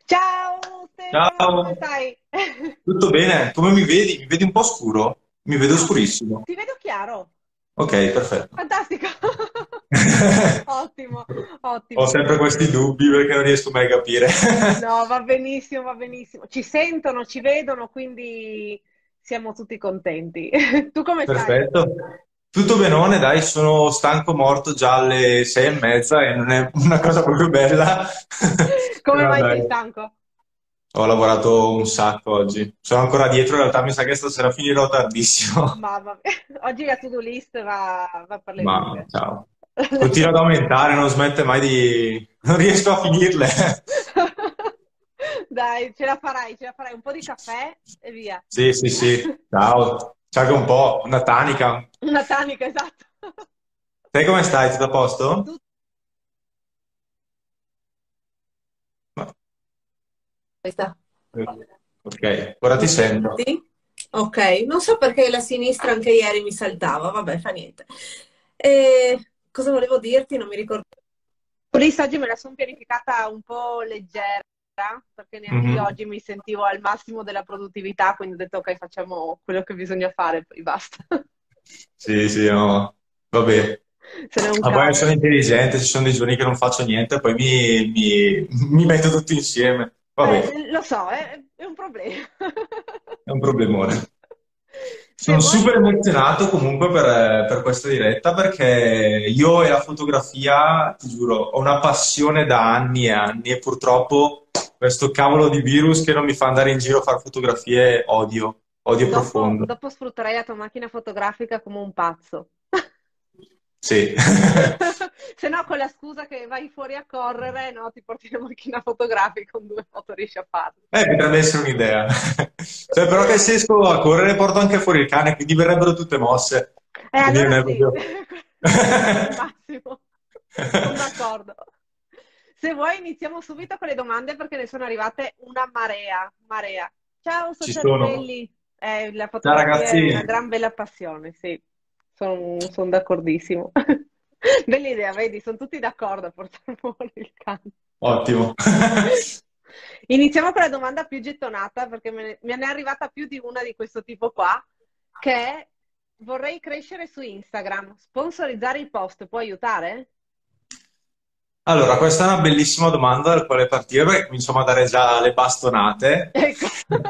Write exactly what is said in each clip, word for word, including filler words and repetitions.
Ciao Stefano, come Ciao, stai? tutto bene? Come mi vedi? Mi vedi un po' scuro? Mi vedo No, scurissimo. ti vedo chiaro. Ok, perfetto. Fantastico. Ottimo, Ho ottimo. sempre questi dubbi perché non riesco mai a capire. No, va benissimo, va benissimo. Ci sentono, ci vedono, quindi siamo tutti contenti. Tu come stai? Perfetto. Tutto benone, dai, sono stanco morto già alle sei e mezza e non è una cosa proprio bella. Come Però mai sei dai, stanco? ho lavorato un sacco oggi. Sono ancora dietro, in realtà mi sa che stasera finirò tardissimo. Mamma mia, oggi la to-do list va, va per le Ma lunghe. ciao. Continua ad aumentare, non smette mai di... Non riesco a finirle. Dai, ce la farai, ce la farai. Un po' di caffè e via. Sì, sì, sì. Ciao. Ciao che un po', una tanica. Una tanica, esatto. Te come stai? Tutto a posto? Tu No. questa. Ok, ora ti Mi sento. senti? Ok, non so perché la sinistra anche ieri mi saltava, vabbè, fa niente. E cosa volevo dirti? Non mi ricordo. Lista oggi me la sono pianificata un po' leggera, perché neanche io Mhm. oggi mi sentivo al massimo della produttività, quindi ho detto ok, facciamo quello che bisogna fare, poi basta. Sì, sì, no. Vabbè. Se n'è un Ma poi caso. sono intelligente, ci sono dei giorni che non faccio niente, poi mi, mi, mi metto tutto insieme. Vabbè, Eh, lo so, è, è un problema. è un problemone. Se Sono vuoi, super emozionato comunque per, per questa diretta perché io e la fotografia, ti giuro, ho una passione da anni e anni e purtroppo questo cavolo di virus che non mi fa andare in giro a fare fotografie odio, odio dopo, profondo. dopo sfrutterai la tua macchina fotografica come un pazzo. Sì. Se no, con la scusa che vai fuori a correre, no, ti porti la macchina fotografica, con due foto riesci a farle. Eh, potrebbe essere un'idea. Cioè, però che se esco a correre porto anche fuori il cane, quindi verrebbero tutte mosse. Eh, Quindi non allora è sì, proprio... sarebbe il massimo. Sono d'accordo. Se vuoi iniziamo subito con le domande perché ne sono arrivate una marea, marea. Ciao Ci sono. socialitelli. Eh, la Ciao fotografia è una ragazzi. gran bella passione, sì, sono d'accordissimo. Bella idea, vedi, sono tutti d'accordo a portare fuori il cane. Ottimo. Iniziamo con la domanda più gettonata perché me ne, me ne è arrivata più di una di questo tipo qua, che è vorrei crescere su Instagram, sponsorizzare i post può aiutare? Allora, questa è una bellissima domanda dal quale partire perché cominciamo a dare già le bastonate. Ecco.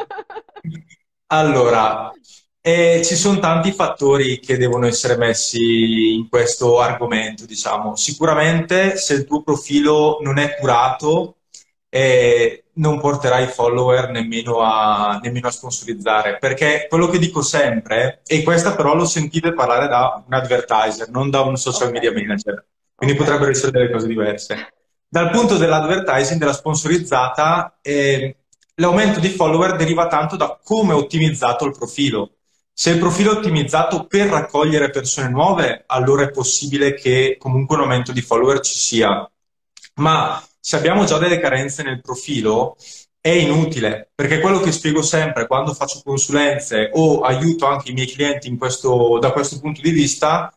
Allora, eh, ci sono tanti fattori che devono essere messi in questo argomento, diciamo. Sicuramente se il tuo profilo non è curato, eh, non porterai follower nemmeno a, nemmeno a sponsorizzare, perché quello che dico sempre, e questa però l'ho sentita parlare da un advertiser, non da un social Ok, media manager, quindi ok. potrebbero essere delle cose diverse. Dal punto dell'advertising, della sponsorizzata, eh, l'aumento di follower deriva tanto da come è ottimizzato il profilo. Se il profilo è ottimizzato per raccogliere persone nuove, allora è possibile che comunque un aumento di follower ci sia. Ma se abbiamo già delle carenze nel profilo, è inutile, perché quello che spiego sempre quando faccio consulenze o aiuto anche i miei clienti in questo- da questo punto di vista,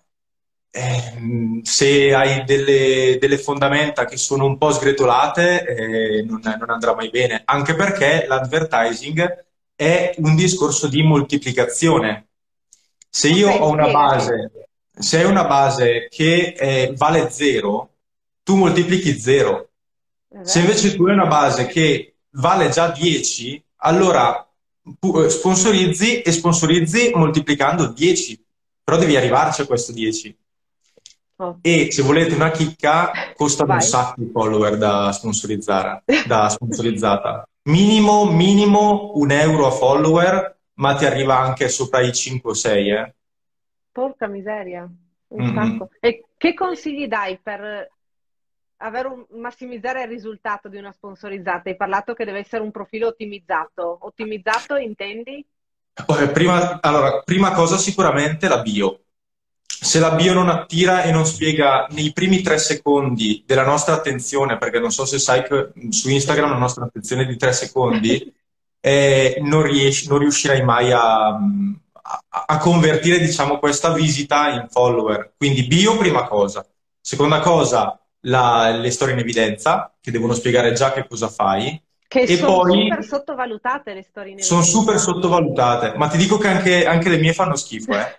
ehm, se hai delle, delle fondamenta che sono un po' sgretolate, eh, non, non andrà mai bene, anche perché l'advertising è un discorso di moltiplicazione. Se io Ok, ho una spiegati. base, se hai una base che eh, vale zero, tu moltiplichi zero. È Se vero? invece tu hai una base che vale già dieci, allora pu- eh, sponsorizzi e sponsorizzi moltiplicando dieci, però devi arrivarci a questo dieci. Ottimo. E se volete una chicca, costano un Vai. sacco i follower da sponsorizzare, da sponsorizzata. Minimo, minimo un euro a follower, ma ti arriva anche sopra i cinque o sei, eh. Porca miseria, un Mhm. sacco. E che consigli dai per avere un, massimizzare il risultato di una sponsorizzata? Hai parlato che deve essere un profilo ottimizzato. Ottimizzato intendi? Eh, Prima, allora, prima cosa sicuramente la bio. Se la bio non attira e non spiega nei primi tre secondi della nostra attenzione, perché non so se sai che su Instagram la nostra attenzione è di tre secondi, eh, non riesci- non riuscirai mai a, a- a convertire, diciamo, questa visita in follower. Quindi bio, prima cosa. Seconda cosa, la- le storie in evidenza, che devono spiegare già che cosa fai. Che E sono super poi sottovalutate le storie in sono super evidenza. sottovalutate, ma ti dico che anche, anche le mie fanno schifo, eh.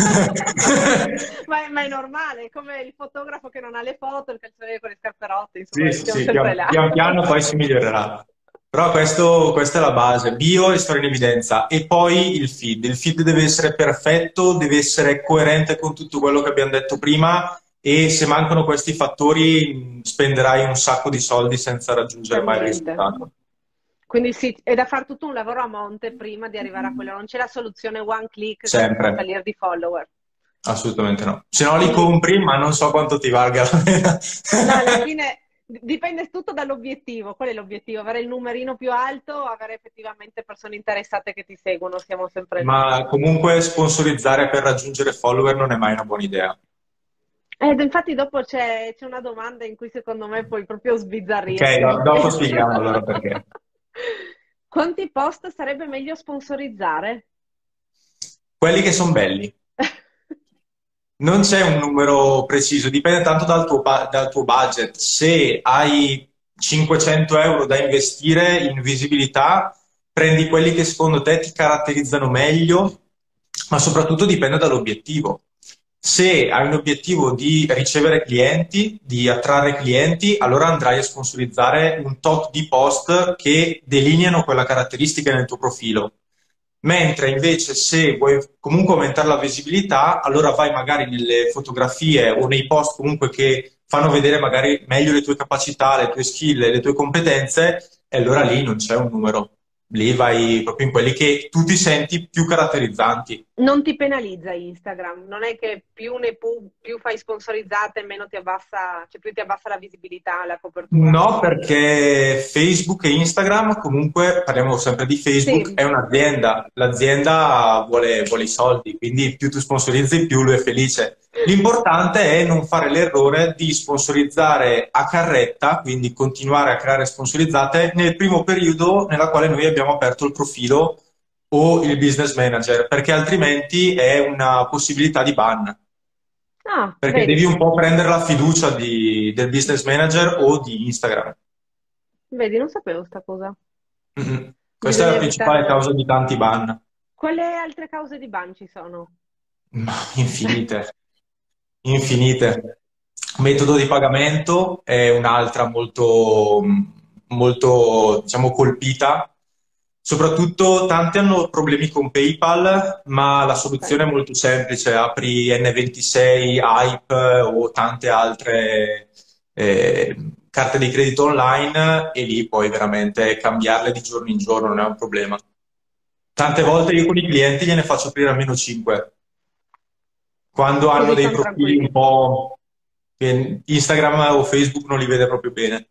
Ma è, ma è normale, è come il fotografo che non ha le foto, il calciatore con le scarpe rotte, insomma, Sì, sì, siamo sì, sempre pian, là. pian piano poi si migliorerà. Però questo, questa è la base, bio e storia in evidenza. E poi il feed. Il feed deve essere perfetto, deve essere coerente con tutto quello che abbiamo detto prima e se mancano questi fattori mh, spenderai un sacco di soldi senza raggiungere Per mai il niente. risultato. Quindi sì, è da fare tutto un lavoro a monte prima di arrivare a quello. Non c'è la soluzione one click che ti fa Sempre, salire di follower. assolutamente no. Se no li Quindi compri, ma non so quanto ti valga la pena. no, alla fine dipende tutto dall'obiettivo. Qual è l'obiettivo? Avere il numerino più alto o avere effettivamente persone interessate che ti seguono? Siamo sempre lì. Ma comunque sponsorizzare per raggiungere follower non è mai una buona idea. Ed infatti dopo c'è c'è una domanda in cui secondo me puoi proprio Ok, sbizzarrirti. do- dopo spieghiamo allora perché. Quanti post sarebbe meglio sponsorizzare? Quelli che sono belli. Non c'è un numero preciso, dipende tanto dal tuo, ba- dal tuo budget. Se hai cinquecento euro da investire in visibilità, prendi quelli che secondo te ti caratterizzano meglio, ma soprattutto dipende dall'obiettivo. Se hai un obiettivo di ricevere clienti, di attrarre clienti, allora andrai a sponsorizzare un tot di post che delineano quella caratteristica nel tuo profilo. Mentre invece se vuoi comunque aumentare la visibilità, allora vai magari nelle fotografie o nei post comunque che fanno vedere magari meglio le tue capacità, le tue skill, le tue competenze, e allora lì non c'è un numero. Lì vai proprio in quelli che tu ti senti più caratterizzanti. Non ti penalizza Instagram, non è che più ne pu- più fai sponsorizzate, meno ti abbassa, cioè più ti abbassa la visibilità, la copertura. No, perché Facebook e Instagram, comunque parliamo sempre di Facebook, Sì, è un'azienda. L'azienda vuole, vuole i soldi, quindi più tu sponsorizzi, più lui è felice. L'importante è non fare l'errore di sponsorizzare a carretta, quindi continuare a creare sponsorizzate nel primo periodo nella quale noi abbiamo aperto il profilo o il business manager, perché altrimenti è una possibilità di ban. ah, Perché devi vedi, un po' prendere la fiducia di- del business manager o di Instagram. vedi, non sapevo sta cosa. Mhm. Questa è Bisogna la principale evitarlo. causa di tanti ban. Quali altre cause di ban ci sono? Ma infinite, infinite. Metodo di pagamento è un'altra molto, molto, diciamo, colpita. Soprattutto tanti hanno problemi con PayPal, ma la Ok. soluzione è molto semplice. Apri N ventisei, Hype o tante altre eh, carte di credito online e lì puoi veramente cambiarle di giorno in giorno, non è un problema. Tante volte io con i clienti gliene faccio aprire almeno cinque quando hanno Così dei sono profili un tranquilli. po' che Instagram o Facebook non li vede proprio bene.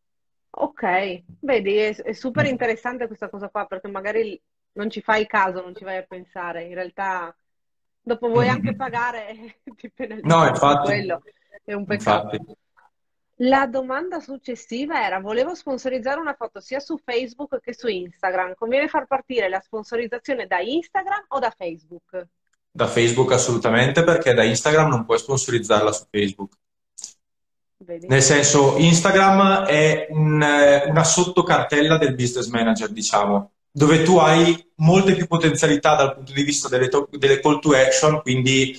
Ok, vedi, è, è super interessante questa cosa qua perché magari non ci fai caso, non ci vai a pensare. In realtà, dopo vuoi anche Mm. pagare e ti No, penalizzano per infatti, quello. È un infatti. peccato. La domanda successiva era: volevo sponsorizzare una foto sia su Facebook che su Instagram. Conviene far partire la sponsorizzazione da Instagram o da Facebook? Da Facebook assolutamente perché da Instagram non puoi sponsorizzarla su Facebook. Vedi? Nel senso, Instagram è un, eh, una sottocartella del business manager, diciamo, dove tu hai molte più potenzialità dal punto di vista delle, to- delle call to action, quindi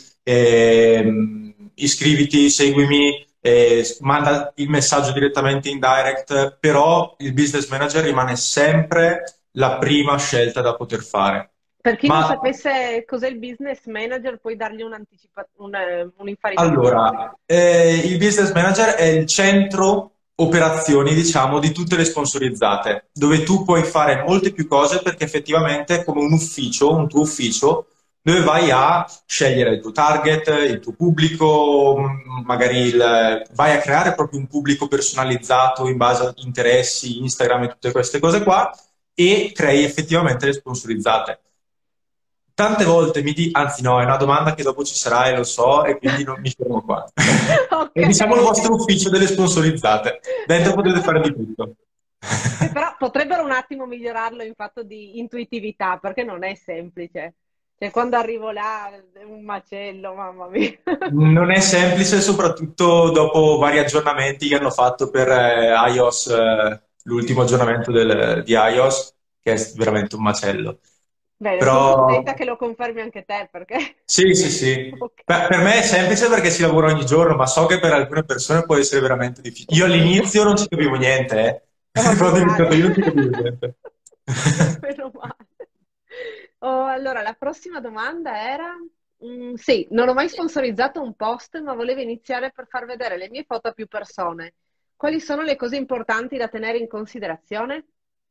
ehm, iscriviti, seguimi, eh, manda il messaggio direttamente in direct, però il business manager rimane sempre la prima scelta da poter fare. Per chi non Ma sapesse cos'è il business manager, puoi dargli un'anticipa- un- eh, un'infarinatura. allora, eh, il business manager è il centro operazioni, diciamo, di tutte le sponsorizzate, dove tu puoi fare molte più cose perché effettivamente è come un ufficio, un tuo ufficio, dove vai a scegliere il tuo target, il tuo pubblico, mh, magari il- vai a creare proprio un pubblico personalizzato in base a interessi, Instagram e tutte queste cose qua, e crei effettivamente le sponsorizzate. Tante volte mi di, anzi no, è una domanda che dopo ci sarà e lo so, e quindi non mi fermo qua. Ok. È diciamo il vostro ufficio delle sponsorizzate. Dentro potete fare di tutto. Che però potrebbero un attimo migliorarlo in fatto di intuitività, perché non è semplice. Cioè, quando arrivo là è un macello, mamma mia. Non è semplice, soprattutto dopo vari aggiornamenti che hanno fatto per eh, iOS eh, l'ultimo aggiornamento del- di iOS, che è veramente un macello. Bene, sono Però contenta che lo confermi anche te, perché... sì, sì, sì. Ok. Beh, per me è semplice perché si lavora ogni giorno, ma so che per alcune persone può essere veramente difficile. Io all'inizio non ci capivo niente, Oh, eh. meno Quando ho male. iniziato io non ci capivo niente. Meno male. Oh, allora, la prossima domanda era... mm, sì, non ho mai sponsorizzato un post, ma volevo iniziare per far vedere le mie foto a più persone. Quali sono le cose importanti da tenere in considerazione?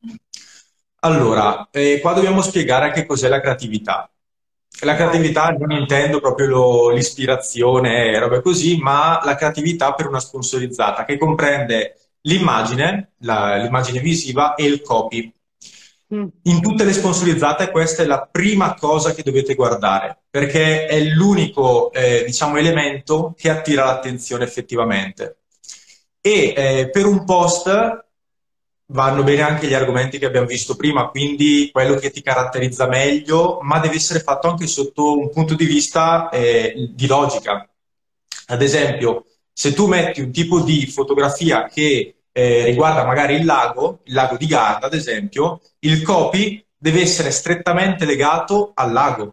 Allora, eh, qua dobbiamo spiegare che cos'è la creatività. La Vai. creatività non intendo proprio lo- l'ispirazione e robe così, ma la creatività per una sponsorizzata che comprende l'immagine, la- l'immagine visiva e il copy. Mm. In tutte le sponsorizzate questa è la prima cosa che dovete guardare, perché è l'unico, eh, diciamo, elemento che attira l'attenzione effettivamente. E eh, per un post vanno bene anche gli argomenti che abbiamo visto prima, quindi quello che ti caratterizza meglio, ma deve essere fatto anche sotto un punto di vista eh, di logica. Ad esempio, se tu metti un tipo di fotografia che eh, riguarda magari il lago, il lago di Garda, ad esempio, il copy deve essere strettamente legato al lago,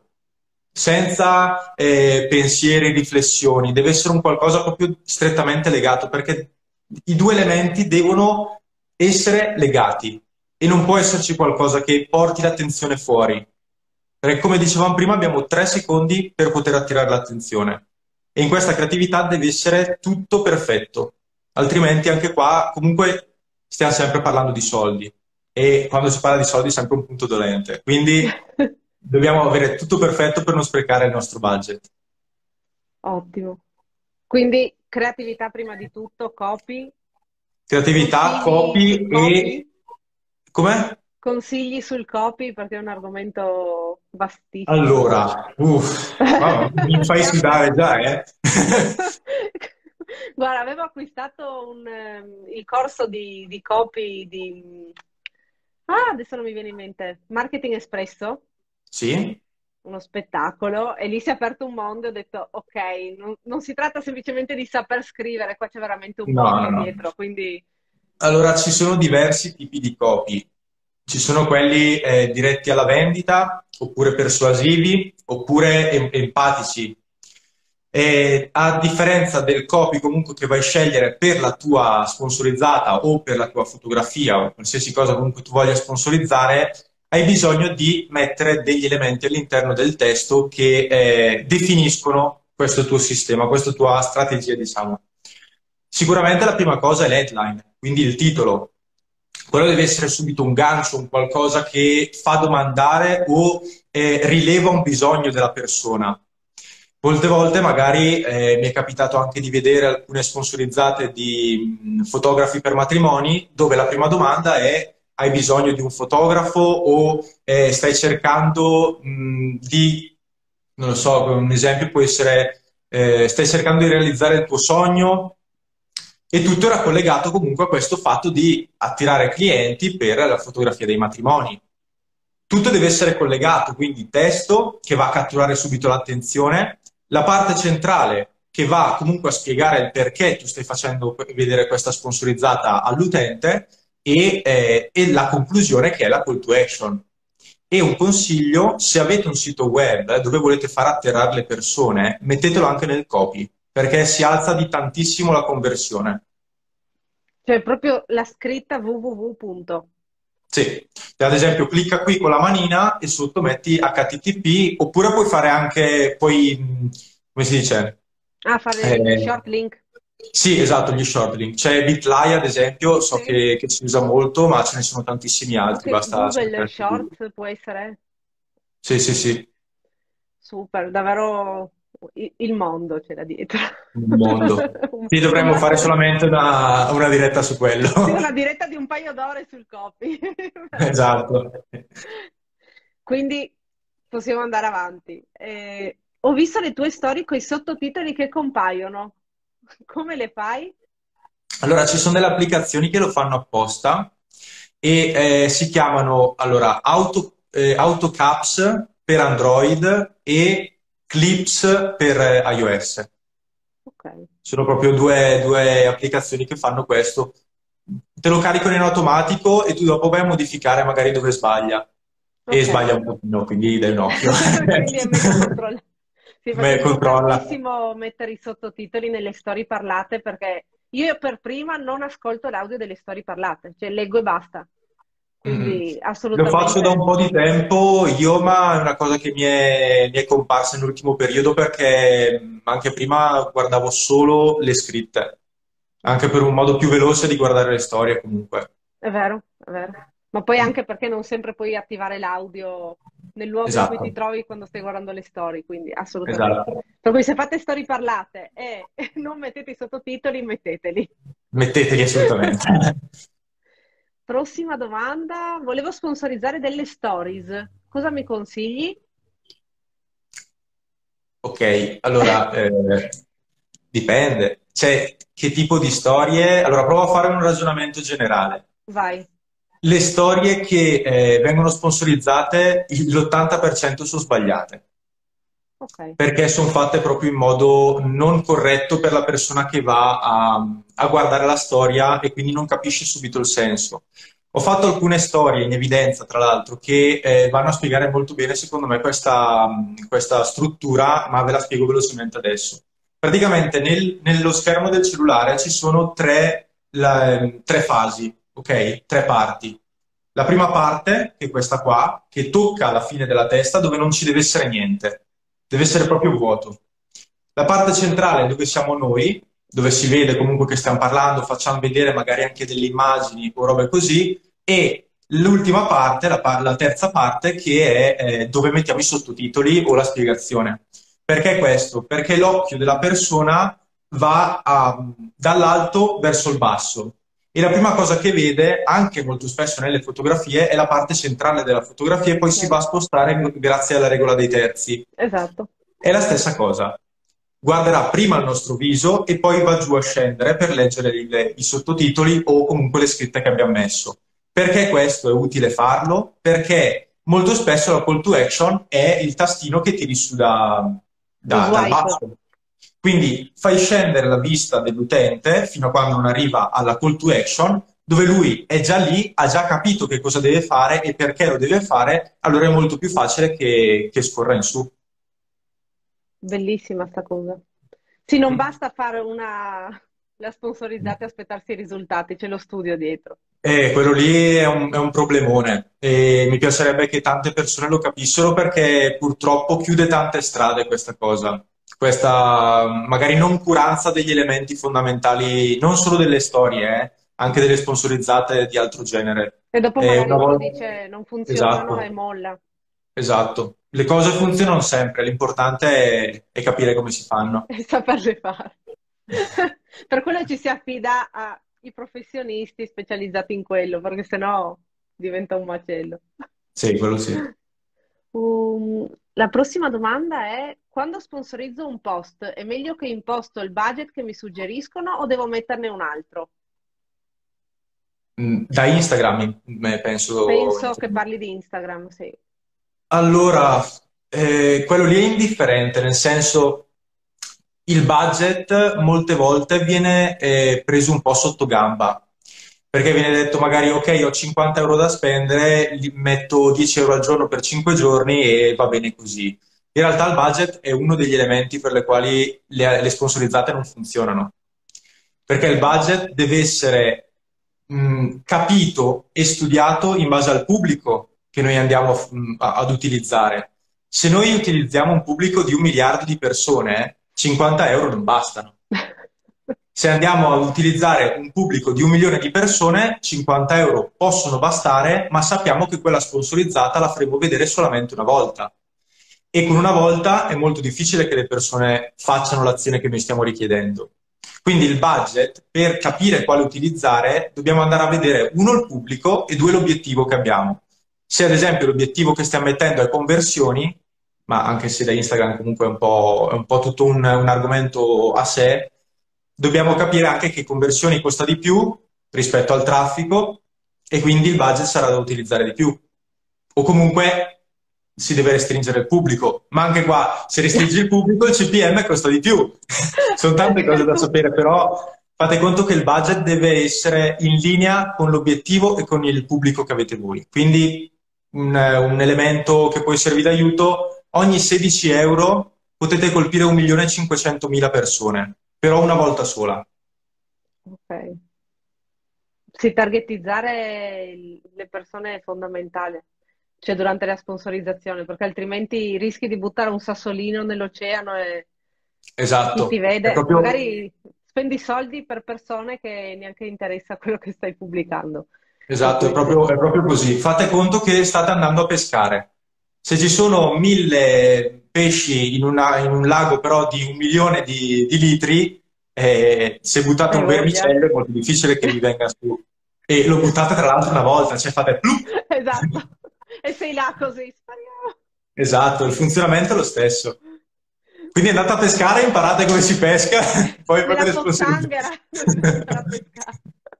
senza eh, pensieri, riflessioni, deve essere un qualcosa proprio strettamente legato, perché i due elementi devono essere legati e non può esserci qualcosa che porti l'attenzione fuori. Perché come dicevamo prima, abbiamo tre secondi per poter attirare l'attenzione. E in questa creatività deve essere tutto perfetto. Altrimenti anche qua, comunque, stiamo sempre parlando di soldi. E quando si parla di soldi è sempre un punto dolente. Quindi dobbiamo avere tutto perfetto per non sprecare il nostro budget. Ottimo. Quindi creatività prima di tutto, copy, Creatività, consigli sul copy copy, e... Com'è? consigli sul copy perché è un argomento vastissimo. Allora, uff, mamma, mi fai Stiamo- sudare già, eh? Guarda, avevo acquistato un, ehm, il corso di, di copy di... Ah, adesso non mi viene in mente. Marketing Espresso, Sì? uno spettacolo, e lì si è aperto un mondo e ho detto, ok, non, non si tratta semplicemente di saper scrivere, qua c'è veramente un No, no, mondo no. dietro, quindi... Allora, ci sono diversi tipi di copy. Ci sono quelli eh, diretti alla vendita, oppure persuasivi, oppure em- empatici. E a differenza del copy comunque che vai a scegliere per la tua sponsorizzata o per la tua fotografia o qualsiasi cosa comunque tu voglia sponsorizzare, hai bisogno di mettere degli elementi all'interno del testo che eh, definiscono questo tuo sistema, questa tua strategia, diciamo. Sicuramente la prima cosa è l'headline, quindi il titolo. Quello deve essere subito un gancio, un qualcosa che fa domandare o eh, rileva un bisogno della persona. Molte volte magari eh, mi è capitato anche di vedere alcune sponsorizzate di mh, fotografi per matrimoni dove la prima domanda è: hai bisogno di un fotografo o eh, stai cercando mh, di, non lo so, un esempio può essere eh, stai cercando di realizzare il tuo sogno, e tutto era collegato comunque a questo fatto di attirare clienti per la fotografia dei matrimoni. Tutto deve essere collegato, quindi testo che va a catturare subito l'attenzione, la parte centrale che va comunque a spiegare il perché tu stai facendo vedere questa sponsorizzata all'utente e, eh, e la conclusione che è la call to action. E un consiglio: se avete un sito web eh, dove volete far atterrare le persone, mettetelo anche nel copy, perché si alza di tantissimo la conversione. Cioè proprio la scritta www. punto. Sì, ad esempio clicca qui con la manina e sotto metti H T T P, oppure puoi fare anche, poi, mh, come si dice? Ah, fare gli Eh, short link. sì, esatto, gli short link. C'è Bitly, ad esempio, so Sì. che, che si usa molto, ma ce ne sono tantissimi altri, Anche basta Google cercare su Google. Shorts può essere Sì, sì, sì, super, davvero i- il mondo c'è da dietro. un mondo. Un- Sì, dovremmo una, fare solamente una, una diretta su quello. sì, una diretta di un paio d'ore sul copy. Esatto. Quindi possiamo andare avanti. Eh, ho visto le tue storie con i sottotitoli che compaiono. Come le fai? Allora, ci sono delle applicazioni che lo fanno apposta e eh, si chiamano allora, Auto, eh, AutoCaps per Android e Clips per eh, iOS. Ok. Sono proprio due, due applicazioni che fanno questo. te lo caricano in automatico e tu dopo vai a modificare magari dove sbaglia. E Ok. sbaglia un pochino, quindi dai un occhio. Quindi è meglio controllare. Sì, perché Me devo controlla. tantissimo mettere i sottotitoli nelle storie parlate perché io per prima non ascolto l'audio delle storie parlate, cioè leggo e basta. Mhm. Quindi Lo faccio da un assolutamente po' di tempo io, ma è una cosa che mi è, mi è comparsa nell'ultimo periodo perché mh, anche prima guardavo solo le scritte, anche per un modo più veloce di guardare le storie comunque. è vero, è vero. Ma poi Mm. anche perché non sempre puoi attivare l'audio nel luogo in cui ti Esatto, trovi quando stai guardando le storie, quindi assolutamente. esatto. Per cui se fate storie parlate e non mettete i sottotitoli, metteteli. Metteteli assolutamente. Prossima domanda. Volevo sponsorizzare delle stories. Cosa mi consigli? Ok, allora eh, dipende. Cioè, che tipo di storie? Allora, provo a fare un ragionamento generale. Vai. Le storie che eh, vengono sponsorizzate, l'ottanta per cento sono sbagliate, Ok. perché sono fatte proprio in modo non corretto per la persona che va a, a guardare la storia e quindi non capisce subito il senso. Ho fatto alcune storie in evidenza, tra l'altro, che eh, vanno a spiegare molto bene, secondo me, questa, questa struttura, ma ve la spiego velocemente adesso. Praticamente nel- nello schermo del cellulare ci sono tre, la- tre fasi, ok? Tre parti. La prima parte, che è questa qua, che tocca la fine della testa dove non ci deve essere niente, deve essere proprio vuoto. La parte centrale dove siamo noi, dove si vede comunque che stiamo parlando, facciamo vedere magari anche delle immagini o robe così, e l'ultima parte, la, par- la terza parte, che è eh, dove mettiamo i sottotitoli o la spiegazione. Perché questo? Perché l'occhio della persona va a- dall'alto verso il basso. E la prima cosa che vede, anche molto spesso nelle fotografie, è la parte centrale della fotografia e poi si va a Certo. spostare grazie alla regola dei terzi. Esatto. È la stessa cosa. Guarderà prima il nostro viso e poi va giù a scendere per leggere il- i sottotitoli o comunque le scritte che abbiamo messo. Perché questo è utile farlo? Perché molto spesso la call to action è il tastino che tiri su da- Lo da- dal swipe. basso. Quindi fai scendere la vista dell'utente fino a quando non arriva alla call to action, dove lui è già lì, ha già capito che cosa deve fare e perché lo deve fare, allora è molto più facile che, che scorra in su. Bellissima sta cosa. Sì, non Mm. basta fare una la sponsorizzata e aspettarsi i risultati, c'è lo studio dietro. E quello lì è un, è un problemone e mi piacerebbe che tante persone lo capissero perché purtroppo chiude tante strade questa cosa, questa magari noncuranza degli elementi fondamentali, non solo delle storie, eh, anche delle sponsorizzate di altro genere. E dopo E magari una uno volta... dice non funzionano e Esatto, molla. esatto. Le cose funzionano sempre, l'importante è, è capire come si fanno. E saperle fare. Per quello ci si affida ai professionisti specializzati in quello, perché sennò diventa un macello. Sì, quello sì. Um, la prossima domanda è: quando sponsorizzo un post, è meglio che imposto il budget che mi suggeriscono o devo metterne un altro? Mm, Da Instagram, mm, penso. Penso che parli di Instagram, sì. Allora, eh, quello lì è indifferente, nel senso il budget molte volte viene eh, preso un po' sotto gamba, perché viene detto magari ok, ho cinquanta euro da spendere, li metto dieci euro al giorno per cinque giorni e va bene così. In realtà il budget è uno degli elementi per le quali le, le sponsorizzate non funzionano, perché il budget deve essere mh, capito e studiato in base al pubblico che noi andiamo a- mh, a- ad utilizzare. Se noi utilizziamo un pubblico di un miliardo di persone, cinquanta euro non bastano. Se andiamo ad utilizzare un pubblico di un milione di persone, cinquanta euro possono bastare, ma sappiamo che quella sponsorizzata la faremo vedere solamente una volta. E con una volta è molto difficile che le persone facciano l'azione che noi stiamo richiedendo. Quindi il budget, per capire quale utilizzare, dobbiamo andare a vedere uno il pubblico e due l'obiettivo che abbiamo. Se ad esempio l'obiettivo che stiamo mettendo è conversioni, ma anche se da Instagram comunque è un po', è un po' tutto un, un argomento a sé, dobbiamo capire anche che conversioni costa di più rispetto al traffico e quindi il budget sarà da utilizzare di più. O comunque si deve restringere il pubblico, ma anche qua se restringi il pubblico il C P M costa di più. Sono tante cose da sapere, però fate conto che il budget deve essere in linea con l'obiettivo e con il pubblico che avete voi. Quindi un, un elemento che può esservi d'aiuto: ogni sedici euro potete colpire un milione e cinquecentomila persone, però una volta sola. Ok. Sì, targetizzare il- le persone è fondamentale, cioè durante la sponsorizzazione, perché altrimenti rischi di buttare un sassolino nell'oceano e chi ti Esatto, è vede, proprio, magari spendi soldi per persone che neanche interessa quello che stai pubblicando. Per esatto, è cui proprio, sì. è proprio così. Fate conto che state andando a pescare. Se ci sono mille pesci in, una- in un lago però di un milione di, di litri, eh, se buttate Hai un voglia? vermicello è molto difficile che vi venga su. E lo buttate tra l'altro una volta, cioè fate plup. Esatto. E sei là così, spariamo. Esatto, il funzionamento è lo stesso. Quindi andate a pescare, imparate come si pesca, poi fate Nella le sponsorizzazioni. pozzanghera dovresti andare a pescare.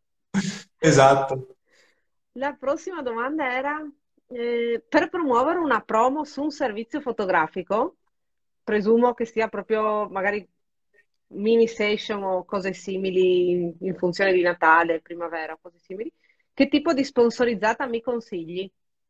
Esatto. La prossima domanda era, eh, per promuovere una promo su un servizio fotografico, presumo che sia proprio magari mini session o cose simili in, in funzione di Natale, primavera, cose simili, che tipo di sponsorizzata mi consigli?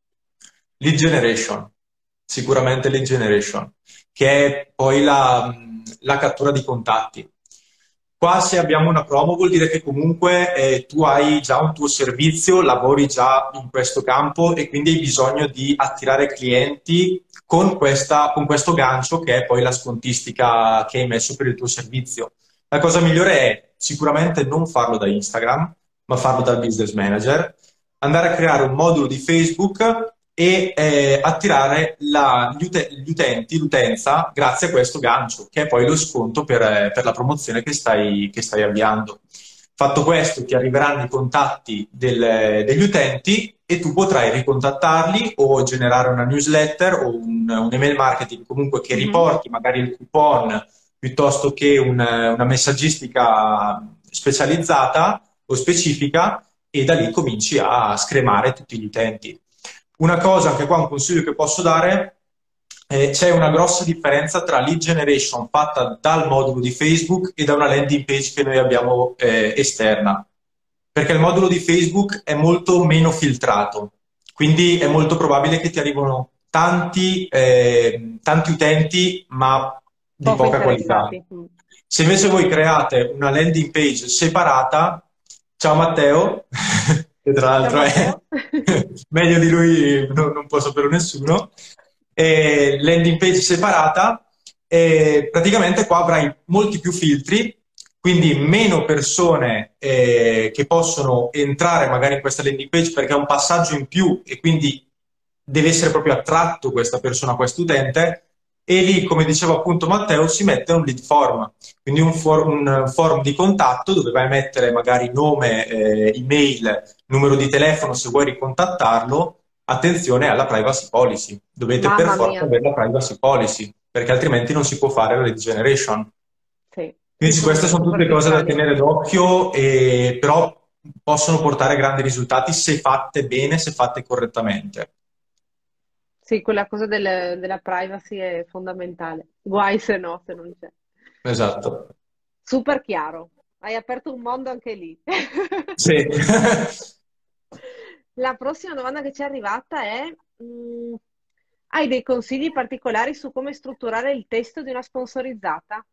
Lead generation, sicuramente lead generation, che è poi la, la cattura di contatti. Qua se abbiamo una promo vuol dire che comunque eh, tu hai già un tuo servizio, lavori già in questo campo e quindi hai bisogno di attirare clienti con questa, con questo gancio che è poi la scontistica che hai messo per il tuo servizio. La cosa migliore è sicuramente non farlo da Instagram, ma farlo dal business manager, andare a creare un modulo di Facebook e eh, attirare la- gli, ute- gli utenti, l'utenza, grazie a questo gancio, che è poi lo sconto per, eh, per la promozione che stai, che stai avviando. Fatto questo, ti arriveranno i contatti del- degli utenti e tu potrai ricontattarli o generare una newsletter o un, un email marketing comunque che Mhm. riporti magari il coupon piuttosto che un- una messaggistica specializzata o specifica e da lì cominci a scremare tutti gli utenti. Una cosa, anche qua un consiglio che posso dare, eh, c'è una grossa differenza tra lead generation fatta dal modulo di Facebook e da una landing page che noi abbiamo eh, esterna, perché il modulo di Facebook è molto meno filtrato, quindi è molto probabile che ti arrivino tanti, eh, tanti utenti, ma di Poco poca qualità. interessati. Mm. Se invece voi create una landing page separata, ciao Matteo, che tra Ciao l'altro è Matteo. meglio di lui, no- non può sapere nessuno, e landing page separata, e praticamente qua avrai molti più filtri, quindi meno persone eh, che possono entrare magari in questa landing page perché è un passaggio in più e quindi deve essere proprio attratto questa persona, questo utente, e lì, come diceva appunto Matteo, si mette un lead form, quindi un, for- un form di contatto dove vai a mettere magari nome, eh, email, numero di telefono se vuoi ricontattarlo. Attenzione alla privacy policy, dovete per Mamma forza mia. avere la privacy policy, perché altrimenti non si può fare la lead generation. Sì, sì, Quindi queste sono sono tutte cose da superficiali. tenere d'occhio, e, però possono portare grandi risultati se fatte bene, se fatte correttamente. Sì, quella cosa del- della privacy è fondamentale. Guai se no, se non c'è. Esatto. Super chiaro. Hai aperto un mondo anche lì. Sì. La prossima domanda che ci è arrivata è, mm, hai dei consigli particolari su come strutturare il testo di una sponsorizzata?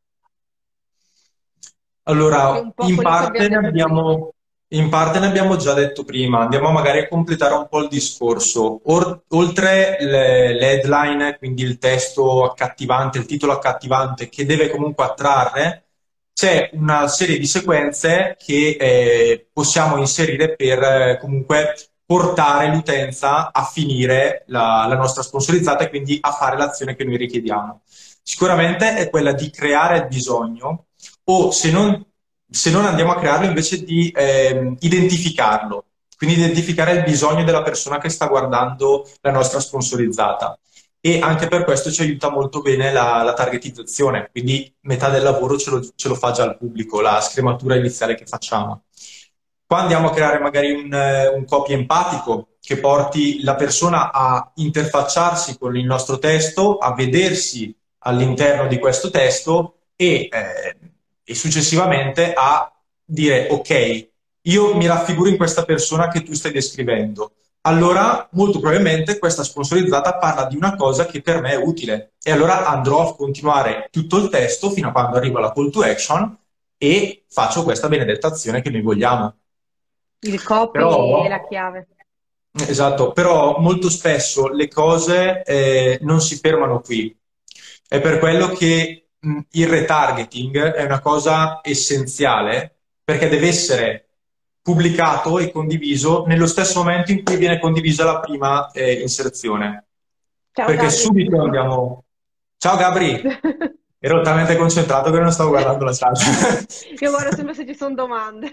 Che è Allora, un po' in quello che abbiamo parte ne detto prima. abbiamo, in parte ne abbiamo già detto prima, andiamo magari a completare un po' il discorso. Or- oltre le, le headline, quindi il testo accattivante, il titolo accattivante che deve comunque attrarre, c'è una serie di sequenze che eh, possiamo inserire per eh, comunque portare l'utenza a finire la, la nostra sponsorizzata e quindi a fare l'azione che noi richiediamo. Sicuramente è quella di creare il bisogno o se non, se non andiamo a crearlo invece di ehm, identificarlo, quindi identificare il bisogno della persona che sta guardando la nostra sponsorizzata. E anche per questo ci aiuta molto bene la, la targetizzazione, quindi metà del lavoro ce lo, ce lo fa già il pubblico, la scrematura iniziale che facciamo. Qua andiamo a creare magari un, eh, un copy empatico che porti la persona a interfacciarsi con il nostro testo, a vedersi all'interno di questo testo e, eh, e successivamente a dire, ok, io mi raffiguro in questa persona che tu stai descrivendo. Allora, molto probabilmente questa sponsorizzata parla di una cosa che per me è utile. E allora andrò a continuare tutto il testo fino a quando arrivo alla call to action e faccio questa benedetta azione che noi vogliamo. Il copy è Però, la chiave. esatto, però molto spesso le cose eh, non si fermano qui. È per quello che mh, il retargeting è una cosa essenziale perché deve essere pubblicato e condiviso nello stesso momento in cui viene condivisa la prima eh, inserzione. Ciao Perché Gabri. subito andiamo... Ciao Gabri! Ero talmente concentrato che non stavo guardando la chat. Io guardo sempre se ci sono domande.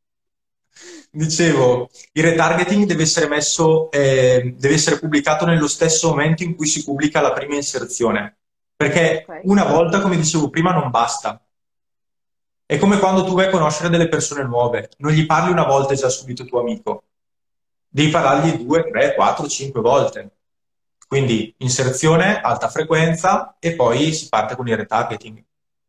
Dicevo, il retargeting deve essere messo, eh, deve essere pubblicato nello stesso momento in cui si pubblica la prima inserzione. Perché Ok, una volta, come dicevo prima, non basta. È come quando tu vai a conoscere delle persone nuove, non gli parli una volta e già subito tuo amico. Devi parlargli due, tre, quattro, cinque volte. Quindi inserzione, alta frequenza e poi si parte con il retargeting.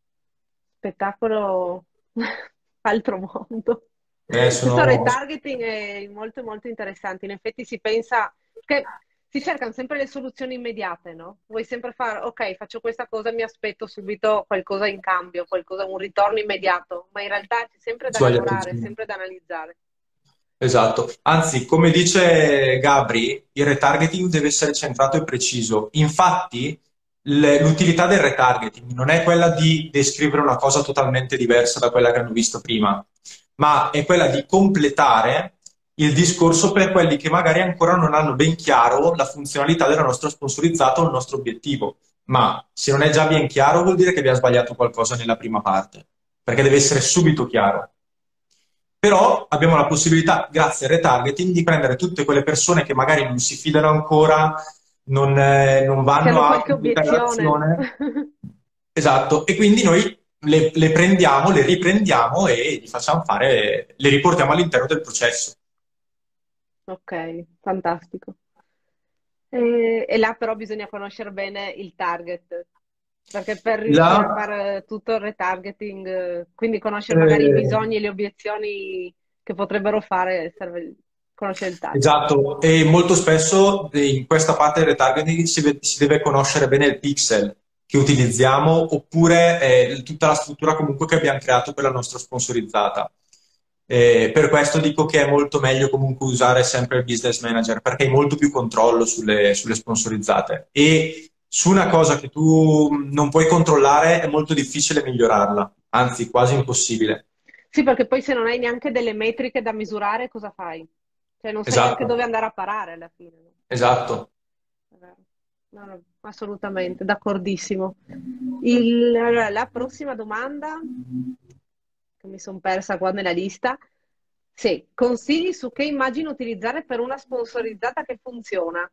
spettacolo altro mondo. Eh, Questo sono... retargeting è molto molto interessante. In effetti si pensa che si cercano sempre le soluzioni immediate, no? Vuoi sempre fare, ok, faccio questa cosa, mi aspetto subito qualcosa in cambio, qualcosa, un ritorno immediato, ma in realtà c'è sempre da lavorare, Sbagliatissimo. sempre da analizzare. Esatto, anzi, come dice Gabri, il retargeting deve essere centrato e preciso. Infatti, l- l'utilità del retargeting non è quella di descrivere una cosa totalmente diversa da quella che hanno visto prima, ma è quella di completare il discorso per quelli che magari ancora non hanno ben chiaro la funzionalità della nostra sponsorizzata o il nostro obiettivo. Ma se non è già ben chiaro, vuol dire che vi ha sbagliato qualcosa nella prima parte, perché deve essere subito chiaro. Però abbiamo la possibilità, grazie al retargeting, di prendere tutte quelle persone che magari non si fidano ancora, non, eh, non Che vanno hanno a qualche completare obiezione. l'azione. Esatto, e quindi noi le, le prendiamo, le riprendiamo e gli facciamo fare, le riportiamo all'interno del processo. Ok, fantastico. E, e là però bisogna conoscere bene il target, perché per riuscire a La, fare tutto il retargeting, eh, quindi conoscere magari i eh, bisogni e le obiezioni che potrebbero fare, serve conoscere il target. esatto, e molto spesso eh, in questa parte del retargeting si, ve- si deve conoscere bene il pixel che utilizziamo oppure eh, tutta la struttura comunque che abbiamo creato per la nostra sponsorizzata. Eh, per questo dico che è molto meglio comunque usare sempre il business manager perché hai molto più controllo sulle, sulle sponsorizzate e su una cosa che tu non puoi controllare è molto difficile migliorarla, anzi quasi impossibile. Sì, perché poi se non hai neanche delle metriche da misurare, cosa fai? Cioè non sai neanche Esatto, dove andare a parare alla fine, no? esatto. È vero. No, no, assolutamente, d'accordissimo. Il- allora, la prossima domanda, che mi sono persa qua nella lista, sì, consigli su che immagine utilizzare per una sponsorizzata che funziona.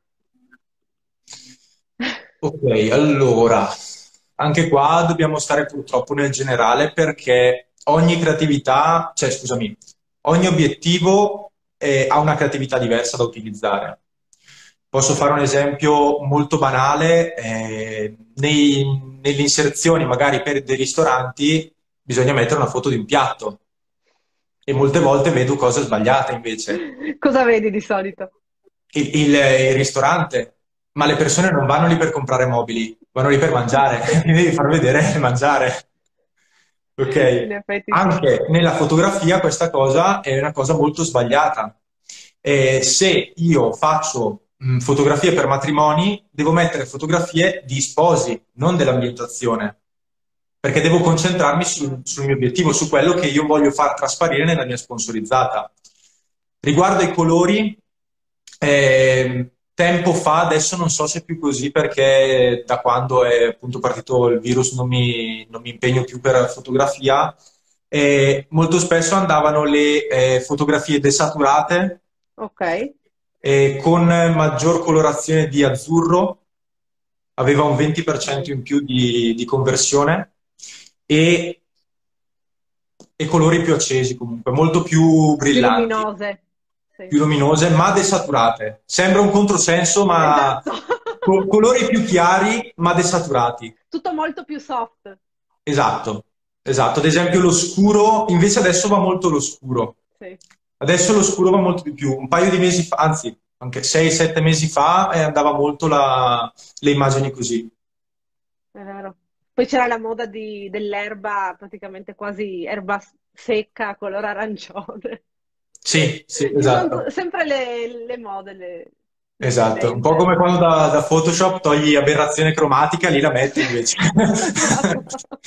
Ok, allora, anche qua dobbiamo stare purtroppo nel generale perché ogni creatività, cioè scusami, ogni obiettivo eh, ha una creatività diversa da utilizzare. Posso fare un esempio molto banale, eh, nei- nelle inserzioni magari per dei ristoranti bisogna mettere una foto di un piatto e molte volte vedo cose sbagliate invece. Cosa vedi di solito? Il, il- il ristorante, ma le persone non vanno lì per comprare mobili, vanno lì per mangiare, quindi devi far vedere il mangiare. In Ok? effetti sì. Anche nella fotografia questa cosa è una cosa molto sbagliata. Eh, se io faccio mh, fotografie per matrimoni, devo mettere fotografie di sposi, non dell'ambientazione, perché devo concentrarmi sul, sul mio obiettivo, su quello che io voglio far trasparire nella mia sponsorizzata. Riguardo ai colori, eh, tempo fa, adesso non so se è più così perché da quando è appunto partito il virus non mi, non mi impegno più per fotografia. E molto spesso andavano le eh, fotografie desaturate Ok, eh, con maggior colorazione di azzurro, aveva un venti per cento ok. in più di, di conversione e, e colori più accesi comunque, molto più Più brillanti, luminose. Sì. più luminose, ma desaturate. Sembra un controsenso, ma Esatto. co- colori più chiari, ma desaturati. Tutto molto più soft. Esatto. esatto. Ad esempio lo scuro, invece adesso va molto lo scuro. Sì, Adesso lo scuro va molto di più. Un paio di mesi fa, anzi, anche sei sette mesi fa, eh, andava molto la- le immagini così. è vero. Poi c'era la moda di- dell'erba, praticamente quasi erba s- secca, color arancione. Sì, sì, Ci sono esatto. tu- sempre le, le mode, le, le Esatto. Un po' tendenze. come quando da, da Photoshop togli aberrazione cromatica, lì la metti Sì, invece. esatto.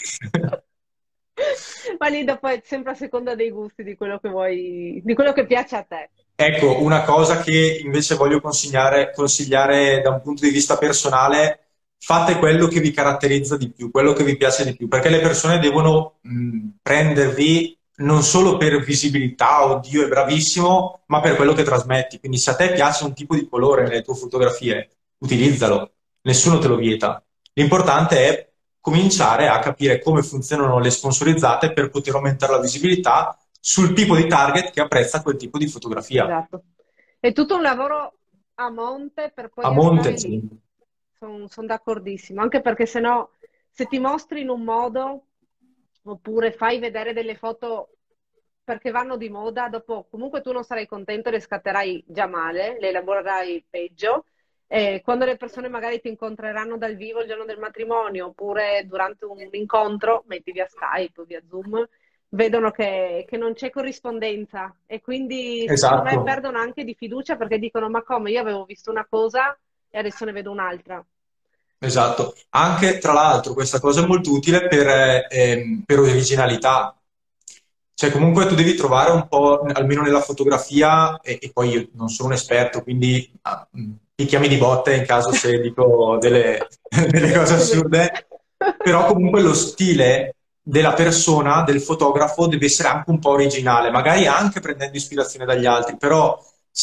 Ma lì dopo è sempre a seconda dei gusti, di quello che vuoi, di quello che piace a te. Ecco, una cosa che invece voglio consigliare, consigliare da un punto di vista personale, fate quello che vi caratterizza di più, quello che vi piace di più, perché le persone devono mh, prendervi non solo per visibilità, oddio è bravissimo, ma per quello che trasmetti. Quindi se a te piace un tipo di colore nelle tue fotografie, utilizzalo, nessuno te lo vieta. L'importante è cominciare a capire come funzionano le sponsorizzate per poter aumentare la visibilità sul tipo di target che apprezza quel tipo di fotografia. Esatto. È tutto un lavoro a monte per A poi arrivare monte, sì. lì. Sono d'accordissimo, anche perché se no, se ti mostri in un modo oppure fai vedere delle foto perché vanno di moda, dopo comunque tu non sarai contento, le scatterai già male, le elaborerai peggio. E quando le persone magari ti incontreranno dal vivo il giorno del matrimonio oppure durante un incontro, metti via Skype o via Zoom, vedono che, che non c'è corrispondenza e quindi secondo me Esatto, perdono anche di fiducia perché dicono: Ma come, io avevo visto una cosa e adesso ne vedo un'altra. esatto. Anche, tra l'altro, questa cosa è molto utile per, eh, ehm, per originalità. Cioè, comunque tu devi trovare un po', almeno nella fotografia, e, e poi io non sono un esperto, quindi ah, mh, picchiami di botte in caso se dico delle, delle cose assurde, però comunque lo stile della persona, del fotografo, deve essere anche un po' originale, magari anche prendendo ispirazione dagli altri, però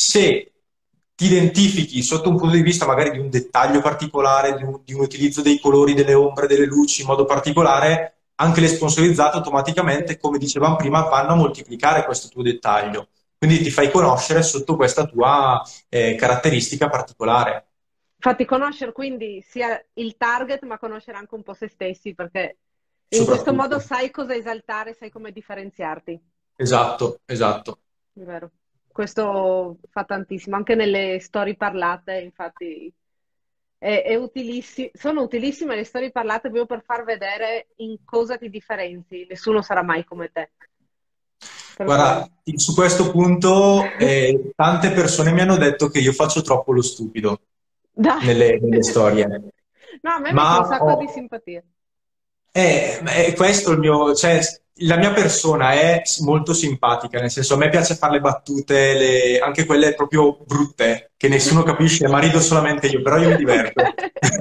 se ti identifichi sotto un punto di vista magari di un dettaglio particolare, di un, di un utilizzo dei colori, delle ombre, delle luci in modo particolare, anche le sponsorizzate automaticamente, come dicevamo prima, vanno a moltiplicare questo tuo dettaglio. Quindi ti fai conoscere sotto questa tua eh, caratteristica particolare. Infatti, conoscere quindi sia il target, ma conoscere anche un po' se stessi, perché in questo modo Soprattutto. sai cosa esaltare, sai come differenziarti. Esatto, esatto. È vero. Questo fa tantissimo, anche nelle storie parlate, infatti, è, è utilissimo. Sono utilissime le storie parlate proprio per far vedere in cosa ti differenzi. Nessuno sarà mai come te. Per quello. Guarda, su questo punto eh, tante persone mi hanno detto che io faccio troppo lo stupido Dai. nelle, nelle storie, No, a me mette un ma sacco di ho, simpatia. è, è questo il mio, cioè, la mia persona è molto simpatica, nel senso a me piace fare le battute, le- anche quelle proprio brutte, che nessuno capisce, ma rido solamente io, però io mi Ok. diverto.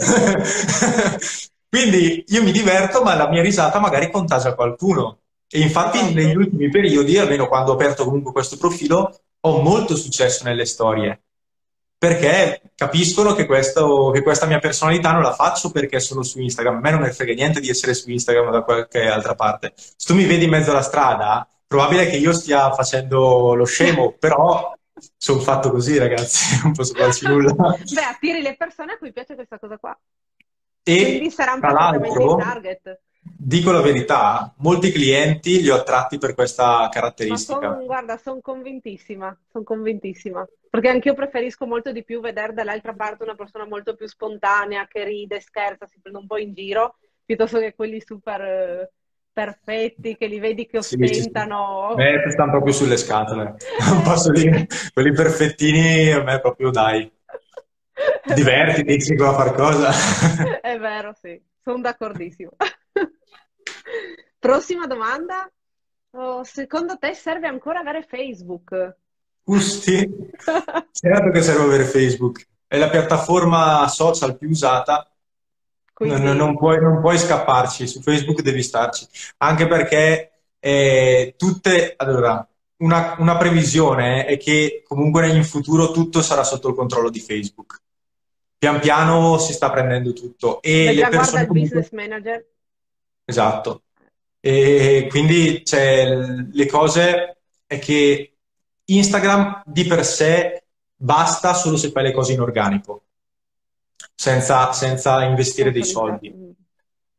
Quindi io mi diverto, ma la mia risata magari contagia qualcuno. E infatti negli Esatto. ultimi periodi, almeno quando ho aperto comunque questo profilo, ho molto successo nelle storie perché capiscono che, questo, che questa mia personalità non la faccio perché sono su Instagram. A me non me ne frega niente di essere su Instagram o da qualche altra parte. Se tu mi vedi in mezzo alla strada, probabile che io stia facendo lo scemo, però sono fatto così, ragazzi, non posso farci nulla. Beh, attiri le persone a cui piace questa cosa qua. Quindi E saranno tra perfettamente il l'altro, target. dico la verità, molti clienti li ho attratti per questa Ma caratteristica. son, guarda, sono convintissima, sono convintissima. Perché anch'io preferisco molto di più vedere dall'altra parte una persona molto più spontanea, che ride, scherza, si prende un po' in giro, piuttosto che quelli super eh, perfetti, che li vedi che Sì, sì, sì. A ostentano. me stanno proprio sulle scatole, non posso dire, quelli perfettini a me proprio dai, È vero, divertiti, si può fare cosa. è vero, sì, sono d'accordissimo. Prossima domanda. Oh, secondo te serve ancora avere Facebook? Gusti, certo che serve avere Facebook, è la piattaforma social più usata, non, non- non Quindi, puoi, non puoi scapparci, su Facebook devi starci, anche perché eh, tutte, allora, una, una previsione è che comunque in futuro tutto sarà sotto il controllo di Facebook. Pian piano si sta prendendo tutto e beh, le già guarda persone il business comunque... manager. Esatto. E quindi cioè, l- le cose è che Instagram di per sé basta solo se fai le cose in organico, senza, senza investire dei Sponsorizzati. soldi. Mm.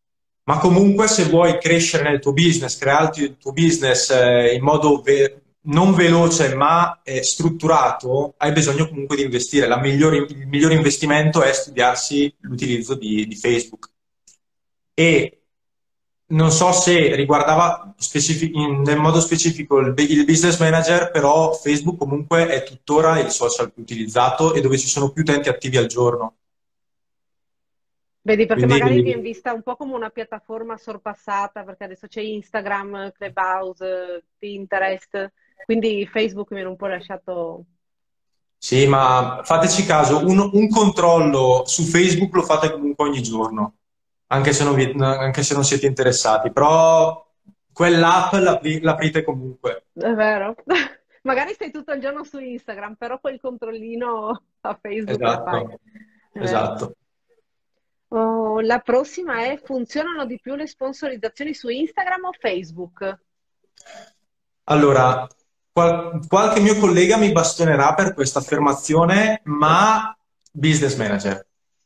Ma comunque se vuoi crescere nel tuo business, crearti il tuo business eh, in modo ve- non veloce ma eh, strutturato, hai bisogno comunque di investire. La migliore- il migliore investimento è studiarsi l'utilizzo di, di Facebook. E non so se riguardava specifi- in- nel modo specifico il, il business manager, però Facebook comunque è tuttora il social più utilizzato e dove ci sono più utenti attivi al giorno. Vedi, perché magari viene Quindi vista un po' come una piattaforma sorpassata, perché adesso c'è Instagram, Clubhouse, Pinterest, quindi Facebook mi viene un po' lasciato... sì, ma fateci caso, un, un controllo su Facebook lo fate comunque ogni giorno, anche se non, vi- anche se non siete interessati, però quell'app l'apri- l'aprite comunque. È vero? Magari stai tutto il giorno su Instagram, però quel controllino a Facebook lo fai. Esatto, È vero. esatto. Oh, la prossima è, funzionano di più le sponsorizzazioni su Instagram o Facebook? Allora, qual- qualche mio collega mi bastonerà per questa affermazione, ma business manager.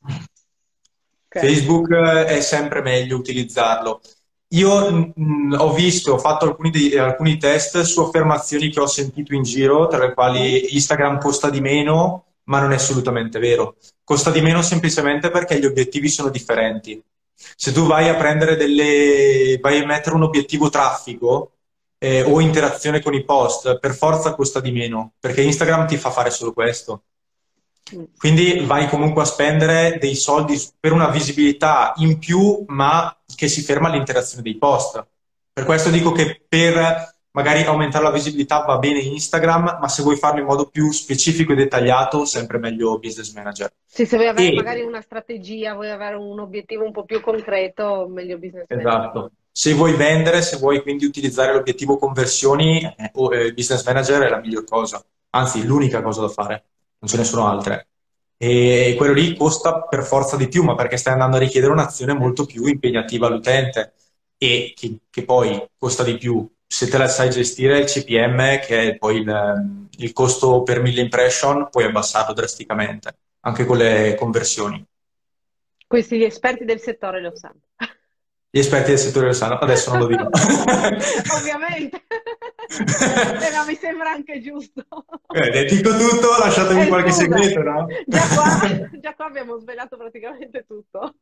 Ok. Facebook eh, è sempre meglio utilizzarlo. Io mh, ho visto, ho fatto alcuni, dei- alcuni test su affermazioni che ho sentito in giro, tra le Mm? quali Instagram costa di meno, ma non è assolutamente vero. Costa di meno semplicemente perché gli obiettivi sono differenti. Se tu vai a prendere delle, vai a mettere un obiettivo traffico eh, o interazione con i post, per forza costa di meno, perché Instagram ti fa fare solo questo. Mm. Quindi vai comunque a spendere dei soldi per una visibilità in più, ma che si ferma all'interazione dei post. Per questo dico che per magari aumentare la visibilità va bene Instagram, ma se vuoi farlo in modo più specifico e dettagliato, sempre meglio Business Manager. Sì, se vuoi avere magari E una strategia, vuoi avere un obiettivo un po' più concreto, meglio business manager. esatto. Se vuoi vendere, se vuoi quindi utilizzare l'obiettivo conversioni, eh, o, eh, il Business Manager è la miglior cosa, anzi l'unica cosa da fare, non ce ne sono altre. E quello lì costa per forza di più, ma perché stai andando a richiedere un'azione molto più impegnativa all'utente e che, che poi costa di più. Se te la sai gestire il C P M, che è poi il, il costo per mille impression, puoi abbassarlo drasticamente, anche con le conversioni. Questi gli esperti del settore lo sanno. Gli esperti del settore lo sanno, adesso non lo dico. Ovviamente. Eh, ma mi sembra anche giusto. Eh, dico tutto, lasciatemi Eh, qualche scusa, segreto, no? già qua, già qua abbiamo svelato praticamente tutto.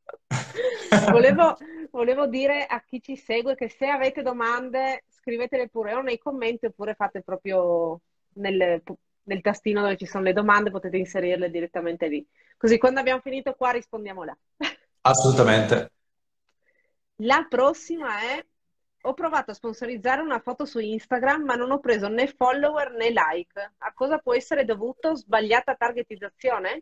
Volevo, volevo dire a chi ci segue che se avete domande scrivetele pure o nei commenti oppure fate proprio nel, nel tastino dove ci sono le domande, potete inserirle direttamente lì. Così quando abbiamo finito qua rispondiamo là. Assolutamente. La prossima è, ho provato a sponsorizzare una foto su Instagram, ma non ho preso né follower né like. A cosa può essere dovuto? Sbagliata targetizzazione?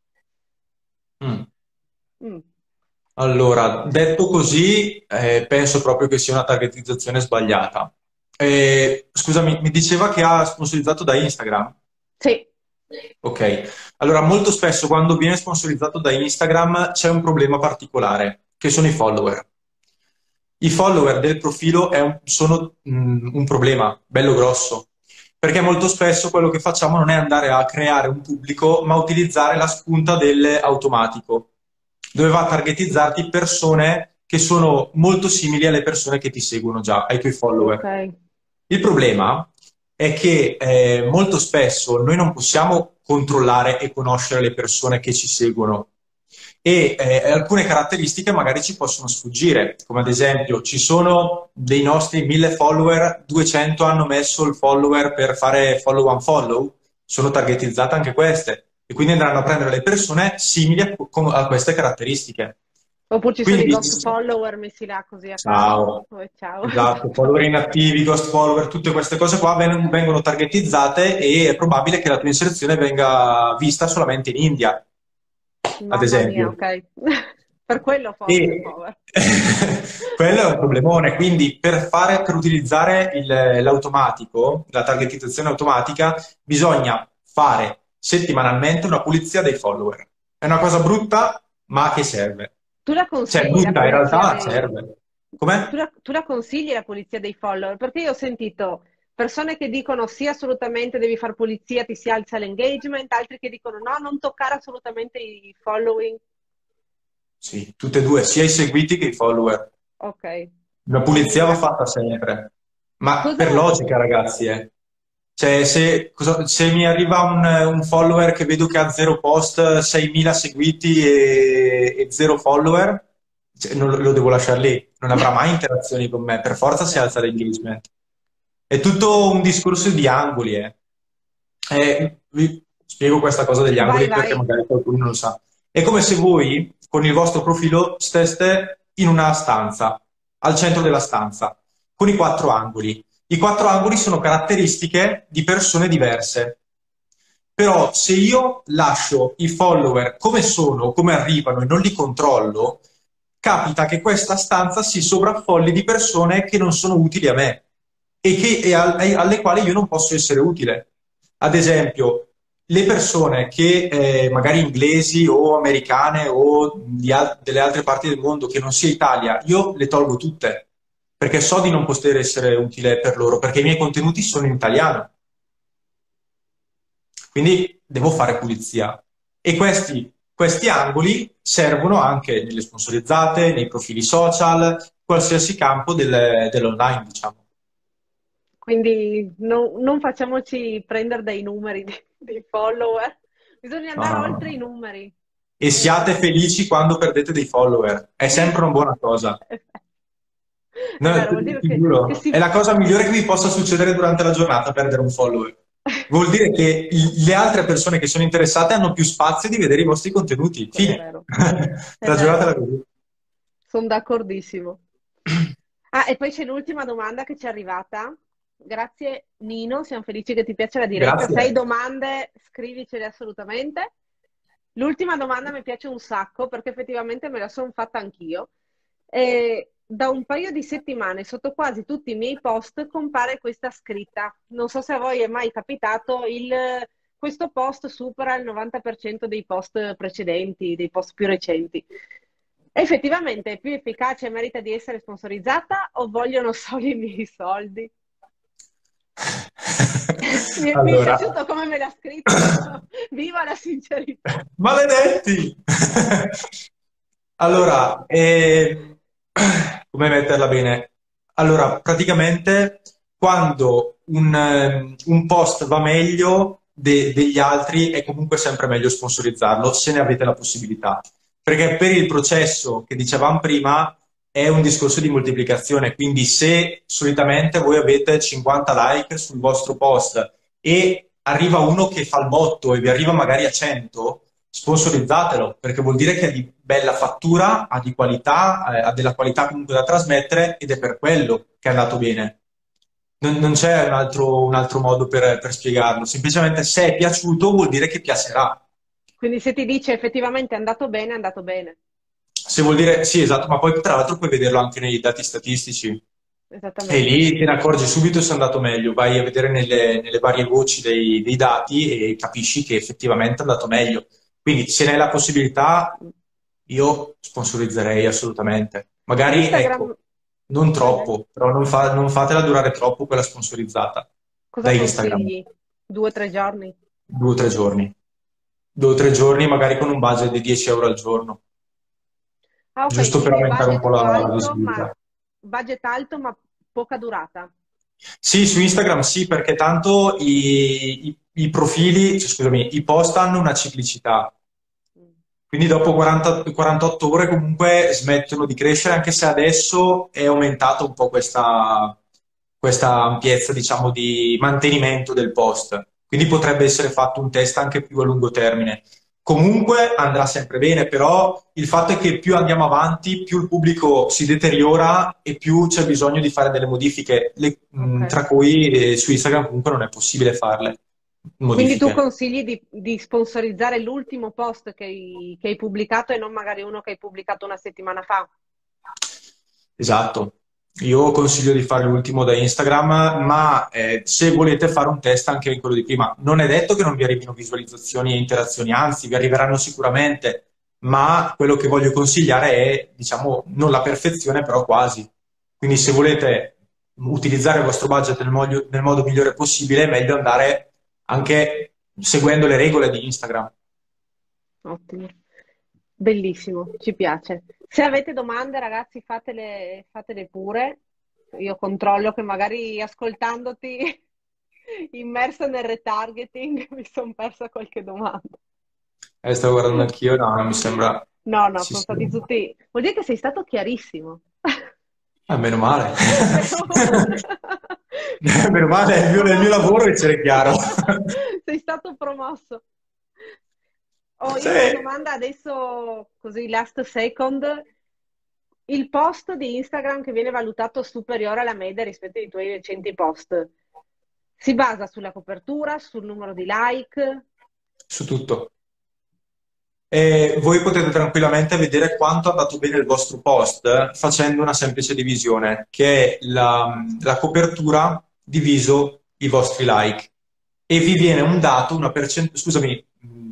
Mm. Mm, Allora, detto così, eh, penso proprio che sia una targetizzazione sbagliata. Eh, scusami, mi diceva che ha sponsorizzato da Instagram? sì, Ok, allora molto spesso quando viene sponsorizzato da Instagram c'è un problema particolare, che sono i follower. I follower del profilo è un- sono mm, un problema bello grosso, perché molto spesso quello che facciamo non è andare a creare un pubblico, ma utilizzare la spunta dell'automatico, dove va a targetizzarti persone che sono molto simili alle persone che ti seguono già, ai tuoi ok. follower. Il problema è che eh, molto spesso noi non possiamo controllare e conoscere le persone che ci seguono e eh, alcune caratteristiche magari ci possono sfuggire, come ad esempio ci sono dei nostri mille follower, duecento hanno messo il follower per fare follow and follow, sono targetizzate anche queste e quindi andranno a prendere le persone simili a, a queste caratteristiche. Oppure ci sono i Quindi, ghost follower messi là così a caso. ciao. Oh, ciao. Esatto, follower inattivi, ghost follower, tutte queste cose qua ven- vengono targetizzate e è probabile che la tua inserzione venga vista solamente in India, ad Mamma mia, esempio. ok. Per quello forse, E power. quello è un problemone, quindi per fare, per utilizzare il- l'automatico, la targetizzazione automatica, bisogna fare settimanalmente una pulizia dei follower. È una cosa brutta, ma che serve. Tu la Cioè, consigli la brutta in pulizia realtà dei... serve. Com'è? Tu la, tu la consigli la pulizia dei follower? Perché io ho sentito persone che dicono sì, assolutamente devi fare pulizia, ti si alza l'engagement, altri che dicono no, non toccare assolutamente i following. Sì, tutte e due, sia i seguiti che i follower. Ok. La Quindi pulizia va fatta sempre, ma per cosa... logica, ragazzi, eh. Cioè, se, cosa- se mi arriva un, un follower che vedo che ha zero post, seimila seguiti e, e zero follower, cioè, non lo, lo devo lasciare lì, non avrà mai interazioni con me, per forza si alza l'engagement. È tutto un discorso di angoli, eh. Eh, vi spiego questa cosa degli Vai, angoli perché vai. magari qualcuno non lo sa. È come se voi con il vostro profilo steste in una stanza, al centro della stanza, con i quattro angoli. I quattro angoli sono caratteristiche di persone diverse. Però se io lascio i follower come sono, come arrivano e non li controllo, capita che questa stanza si sovraffolli di persone che non sono utili a me e, che, e al- e alle quali io non posso essere utile. Ad esempio, le persone che eh, magari inglesi o americane o di al- delle altre parti del mondo che non sia Italia, io le tolgo tutte perché so di non poter essere utile per loro, perché i miei contenuti sono in italiano. Quindi devo fare pulizia. E questi, questi angoli servono anche nelle sponsorizzate, nei profili social, qualsiasi campo del- dell'online, diciamo. Quindi no- non facciamoci prendere dai numeri di- dei follower. Bisogna No, andare no, oltre i no. numeri. E Eh, siate felici quando perdete dei follower. È sì, sempre una buona cosa. è No, vero, vuol ti dire ti che, che giuro, è si... la cosa migliore che vi possa succedere durante la giornata, perdere un follower. Vuol dire che i- le altre persone che sono interessate hanno più spazio di vedere i vostri contenuti. È Fine. vero, è Ragionatela vero, così. sono d'accordissimo. Ah, e poi c'è l'ultima domanda che ci è arrivata. Grazie Nino, siamo felici che ti piace la diretta. Se hai Grazie. domande, scrivicele assolutamente. L'ultima domanda mi piace un sacco perché effettivamente me la sono fatta anch'io. E da un paio di settimane sotto quasi tutti i miei post compare questa scritta. Non so se a voi è mai capitato, il, questo post supera il novanta per cento dei post precedenti, dei post più recenti. Effettivamente è più efficace e merita di essere sponsorizzata o vogliono solo i miei soldi? Mi è, mi è Allora, piaciuto come me l'ha scritto. Viva la sincerità. maledetti! Allora, eh, come metterla bene? Allora, praticamente quando un, ehm, un post va meglio de- degli altri è comunque sempre meglio sponsorizzarlo se ne avete la possibilità. Perché per il processo che dicevamo prima è un discorso di moltiplicazione, quindi se solitamente voi avete cinquanta like sul vostro post e arriva uno che fa il botto e vi arriva magari a cento, sponsorizzatelo, perché vuol dire che è di bella fattura, ha di qualità, eh, ha della qualità comunque da trasmettere ed è per quello che è andato bene. Non, non c'è un altro, un altro modo per, per spiegarlo, semplicemente se è piaciuto vuol dire che piacerà. Quindi se ti dice effettivamente è andato bene, è andato bene. Se vuol dire sì, esatto, ma poi tra l'altro puoi vederlo anche nei dati statistici. E Esattamente. lì te ne accorgi subito se è andato meglio, vai a vedere nelle, nelle varie voci dei, dei dati e capisci che effettivamente è andato meglio. Quindi se ne hai la possibilità, io sponsorizzerei assolutamente. Magari, Instagram, ecco, non vai, vai. troppo, però non, fa- non fatela durare troppo quella sponsorizzata da Cosa Instagram. consigli? Due o tre giorni? Due o tre giorni. Due o tre giorni, magari con un budget di dieci euro al giorno, Ah, ok, giusto per quindi aumentare un budget po' la la alto, ma visibilità. budget alto, ma poca durata. Sì, su Instagram sì, perché tanto i, i- i profili, cioè, scusami, i post hanno una ciclicità. Mm. Quindi dopo quaranta quarantotto ore comunque smettono di crescere, anche se adesso è aumentata un po' questa, questa ampiezza, diciamo, di mantenimento del post. Quindi potrebbe essere fatto un test anche più a lungo termine. Comunque andrà sempre bene, però il fatto è che più andiamo avanti, più il pubblico si deteriora e più c'è bisogno di fare delle modifiche, le- Ok. mh, tra cui eh, su Instagram comunque non è possibile farle, Quindi tu modifiche. consigli di, di sponsorizzare l'ultimo post che hai, che hai pubblicato e non magari uno che hai pubblicato una settimana fa? Esatto. Io consiglio di fare l'ultimo da Instagram, ma eh, se volete fare un test anche in quello di prima, non è detto che non vi arrivino visualizzazioni e interazioni, anzi, vi arriveranno sicuramente, ma quello che voglio consigliare è, diciamo, non la perfezione, però quasi. Quindi se volete utilizzare il vostro budget nel modo, nel modo migliore possibile, è meglio andare anche seguendo le regole di Instagram. Ottimo. Bellissimo, ci piace. Se avete domande, ragazzi, fatele, fatele pure. Io controllo che magari ascoltandoti immersa nel retargeting mi sono persa qualche domanda. Eh, stavo guardando anch'io, no, non mi sembra No, no, ci sono sia. stati tutti. Vuol dire che sei stato chiarissimo. Eh, meno male. Meno male. Meno Sei male, è stato il mio, è il mio lavoro promosso. essere chiaro. Sei stato promosso. Oh, io ho una Sì. domanda adesso, così last second. Il post di Instagram che viene valutato superiore alla media rispetto ai tuoi recenti post, si basa sulla copertura, sul numero di like? Su tutto. E voi potete tranquillamente vedere quanto è andato bene il vostro post eh, facendo una semplice divisione, che è la, la copertura diviso i vostri like. E vi viene un dato, una percentuale, scusami, mh,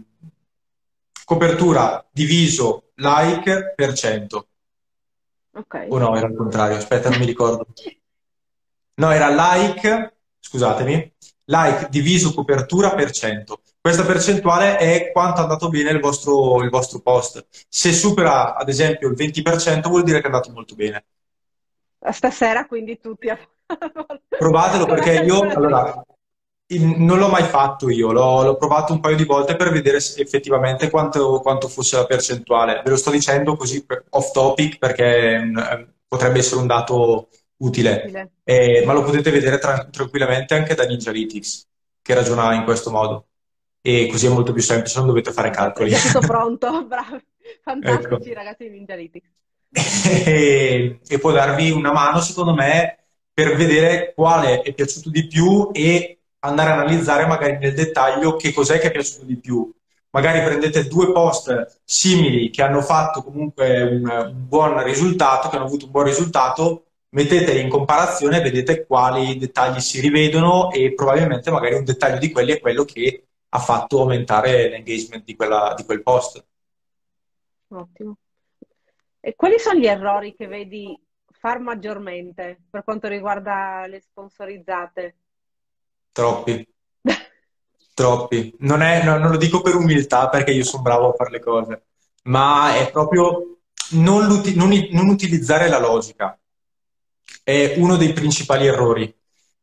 copertura diviso like per cento. Ok. O no, era il contrario, aspetta, non mi ricordo. No, era like, scusatemi, like diviso copertura per cento. Questa percentuale è quanto è andato bene il vostro, il vostro post. Se supera, ad esempio, il venti per cento vuol dire che è andato molto bene. Stasera quindi tutti a Provatelo come perché io, calcolatrice. allora, in- non l'ho mai fatto io, l'ho l'ho provato un paio di volte per vedere se- effettivamente quanto, quanto fosse la percentuale. Ve lo sto dicendo così per- off topic perché mm, eh, potrebbe essere un dato utile. Utile. Eh, ma lo potete vedere tra- tranquillamente anche da Ninjalytics, che ragiona in questo modo. E così è molto più semplice, non dovete fare È già, è calcoli. già tutto pronto, bravi. Ecco. Fantastici ragazzi di Ninjalytics. e, e può darvi una mano, secondo me, per vedere quale è piaciuto di più e andare a analizzare magari nel dettaglio che cos'è che è piaciuto di più. Magari prendete due post simili che hanno fatto comunque un, un buon risultato, che hanno avuto un buon risultato, metteteli in comparazione e vedete quali dettagli si rivedono e probabilmente magari un dettaglio di quelli è quello che ha fatto aumentare l'engagement di quella- di quel post. Ottimo. E quali sono gli errori che vedi far maggiormente per quanto riguarda le sponsorizzate? Troppi. Troppi. Non è- no, non lo dico per umiltà perché io sono bravo a fare le cose, ma è proprio non, l'uti- non i- non utilizzare la logica. È uno dei principali errori.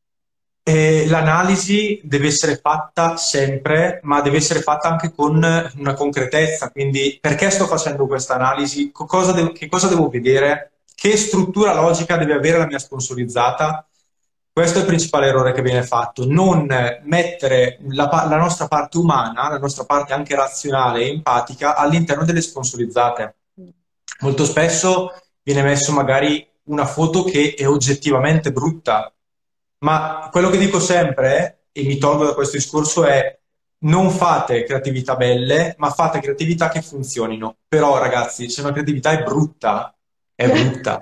E l'analisi deve essere fatta sempre, ma deve essere fatta anche con una concretezza. Quindi, perché sto facendo questa analisi? Co- cosa devo- che cosa devo vedere? Che struttura logica deve avere la mia sponsorizzata? Questo è il principale errore che viene fatto, non mettere la, pa- la nostra parte umana, la nostra parte anche razionale e empatica all'interno delle sponsorizzate. Molto spesso viene messo magari una foto che è oggettivamente brutta, ma quello che dico sempre, e mi tolgo da questo discorso, è non fate creatività belle, ma fate creatività che funzionino. Però, ragazzi, se una creatività è brutta, è brutta.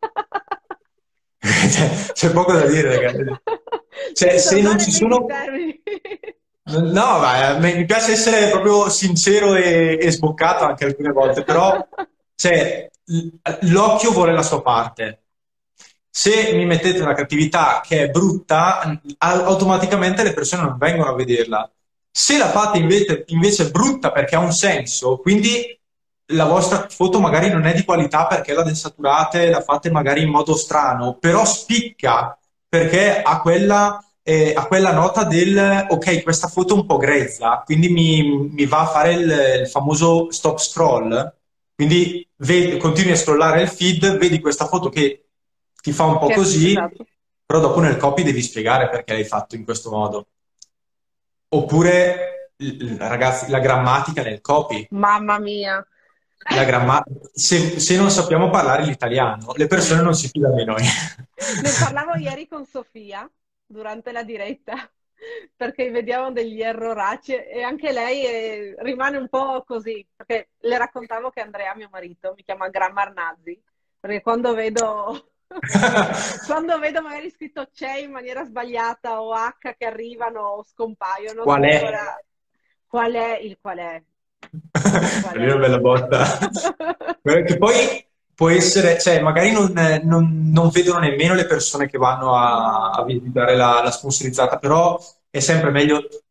C'è, c'è poco da dire, ragazzi. Cioè, Devi se non usare ci bene i sono... termini. No, ma a me- mi piace essere proprio sincero e, e sboccato anche alcune volte, però cioè, l- l'occhio vuole la sua parte. Se mi mettete una cattività che è brutta, a- automaticamente le persone non vengono a vederla. Se la fate invece, invece brutta perché ha un senso, quindi la vostra foto magari non è di qualità perché la desaturate, la fate magari in modo strano, però spicca perché ha quella, eh, ha quella nota del ok, questa foto è un po' grezza, quindi mi, mi va a fare il, il famoso stop scroll. Quindi vedi- continui a scrollare il feed, vedi questa foto che ti fa un po' Che- così, esatto. però dopo nel copy devi spiegare perché l'hai fatto in questo modo. Oppure, l- l- ragazzi, la grammatica nel copy. Mamma mia. La gramma- se, se non sappiamo parlare l'italiano, le persone non si fidano di noi. Ne parlavo ieri con Sofia durante la diretta perché vediamo degli erroracci e anche lei eh, rimane un po' così, perché le raccontavo che Andrea, mio marito, mi chiama Grammar Nazi, perché quando vedo, quando vedo magari scritto c'è in maniera sbagliata o H che arrivano o scompaiono, Qual sono è? ancora qual è il qual è? È Qual una è? bella botta. Che poi può essere, cioè, magari non, non- non vedono nemmeno le persone che vanno a, No, a visitare la, la sponsorizzata, però è sempre meglio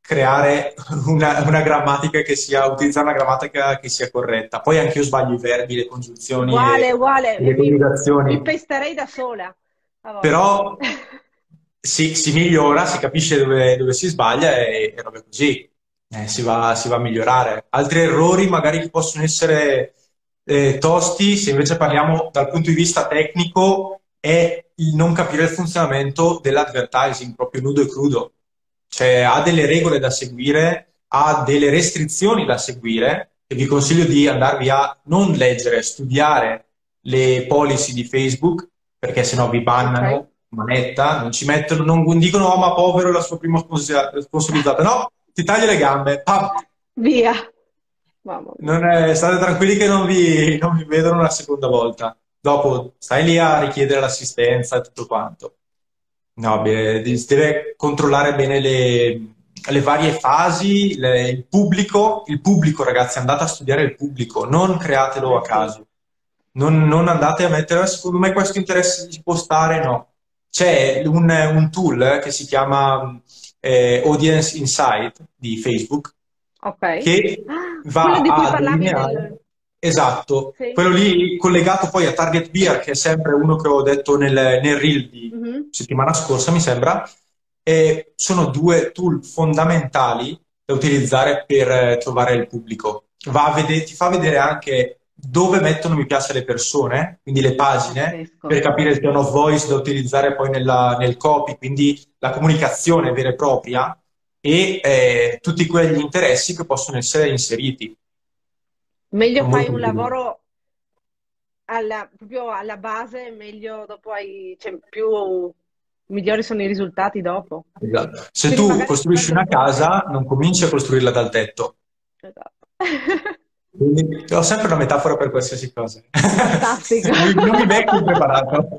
creare una, una grammatica che sia, utilizzare una grammatica che sia corretta. Poi anche io sbaglio i verbi, le congiunzioni Uguale, e, uguale, e e le mi, mi coniugazioni. pesterei da sola a volte. Però si, si migliora, si capisce dove, dove si sbaglia e, e robe così. Eh, si va, si va a migliorare. Altri errori magari che possono essere eh, tosti, se invece parliamo dal punto di vista tecnico, è il non capire il funzionamento dell'advertising, proprio nudo e crudo. Cioè, ha delle regole da seguire, ha delle restrizioni da seguire, e vi consiglio di andarvi a non leggere, studiare le policy di Facebook, perché sennò vi Ok? bannano, manetta, non ci mettono, non dicono, oh ma povero la sua prima sponsorizza- sponsorizzata, no, ti taglio le gambe, pam! Via. Mamma mia. Non è- state tranquilli che non vi, non vi vedono una seconda volta. Dopo stai lì a richiedere l'assistenza e tutto quanto. No, beh, si deve controllare bene le, le varie fasi, le- il pubblico, il pubblico, ragazzi, andate a studiare il pubblico, non createlo Eh a sì. caso. Non, non andate a mettere, "Ah, secondo me questo interesse ci può stare", no. C'è un, un tool che si chiama eh, Audience Insight di Facebook Ok. che Ah, quello va di cui a parlavi delineare, del... esatto, Sì. quello lì collegato poi a Target Beer, che è sempre uno che ho detto nel, nel reel di Mhm. settimana scorsa, mi sembra, e sono due tool fondamentali da utilizzare per eh, trovare il pubblico. Va a vede- ti fa vedere anche dove mettono mi piace le persone, quindi le pagine, Pazzesco. per capire il tone of voice da utilizzare poi nella- nel copy, quindi la comunicazione vera e propria e eh, tutti quegli interessi che possono essere inseriti. È Meglio fai molto un utile. lavoro alla, proprio alla base, meglio dopo hai, cioè, più migliori sono i risultati dopo. Esatto. Se Quindi tu magari ci costruisci perdo un una po' di casa, tempo. non cominci a costruirla dal tetto. Esatto. Quindi, ho sempre una metafora per qualsiasi cosa. Fantastico. Non mi, non mi becco impreparato.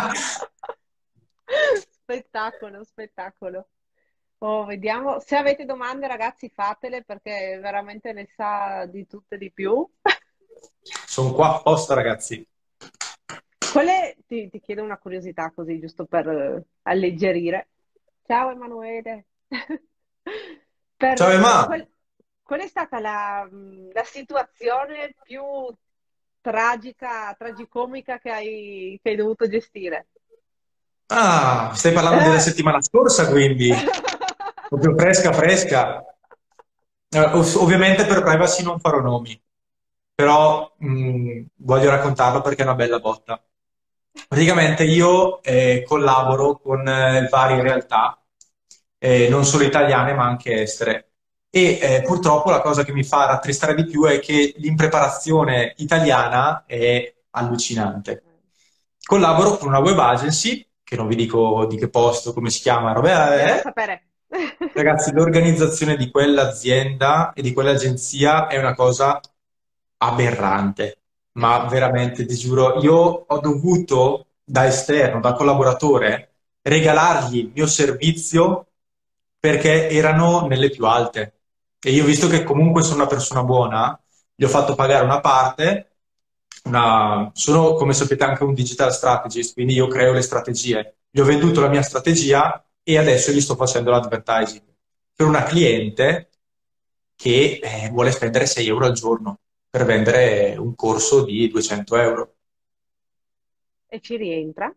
Spettacolo, spettacolo. Oh, vediamo. Se avete domande, ragazzi, fatele perché veramente ne sa di tutto e di più. Sono qua apposta, ragazzi. Qual è, ti, ti chiedo una curiosità così, giusto per eh, alleggerire. Ciao Emanuele. Per, Ciao eh, Emma. qual, qual è stata la, mh, la situazione più tragica, tragicomica che hai, che hai dovuto gestire? Ah, stai parlando della Eh. settimana scorsa, quindi. Proprio fresca, fresca. Eh, ov- ovviamente per privacy non farò nomi, però mh, voglio raccontarlo perché è una bella botta. Praticamente io eh, collaboro con eh, varie realtà, eh, non solo italiane ma anche estere. E eh, purtroppo la cosa che mi fa rattristare di più è che l'impreparazione italiana è allucinante. Collaboro con una web agency, che non vi dico di che posto, come si chiama, roba Vogliamo è. sapere. Ragazzi, l'organizzazione di quell'azienda e di quell'agenzia è una cosa aberrante, ma veramente, ti giuro, io ho dovuto da esterno, da collaboratore, regalargli il mio servizio perché erano nelle più alte. E io, visto che comunque sono una persona buona, gli ho fatto pagare una parte, una- sono, come sapete, anche un digital strategist, quindi io creo le strategie. Gli ho venduto la mia strategia e adesso gli sto facendo l'advertising per una cliente che eh, vuole spendere sei euro al giorno per vendere un corso di duecento euro. E ci rientra.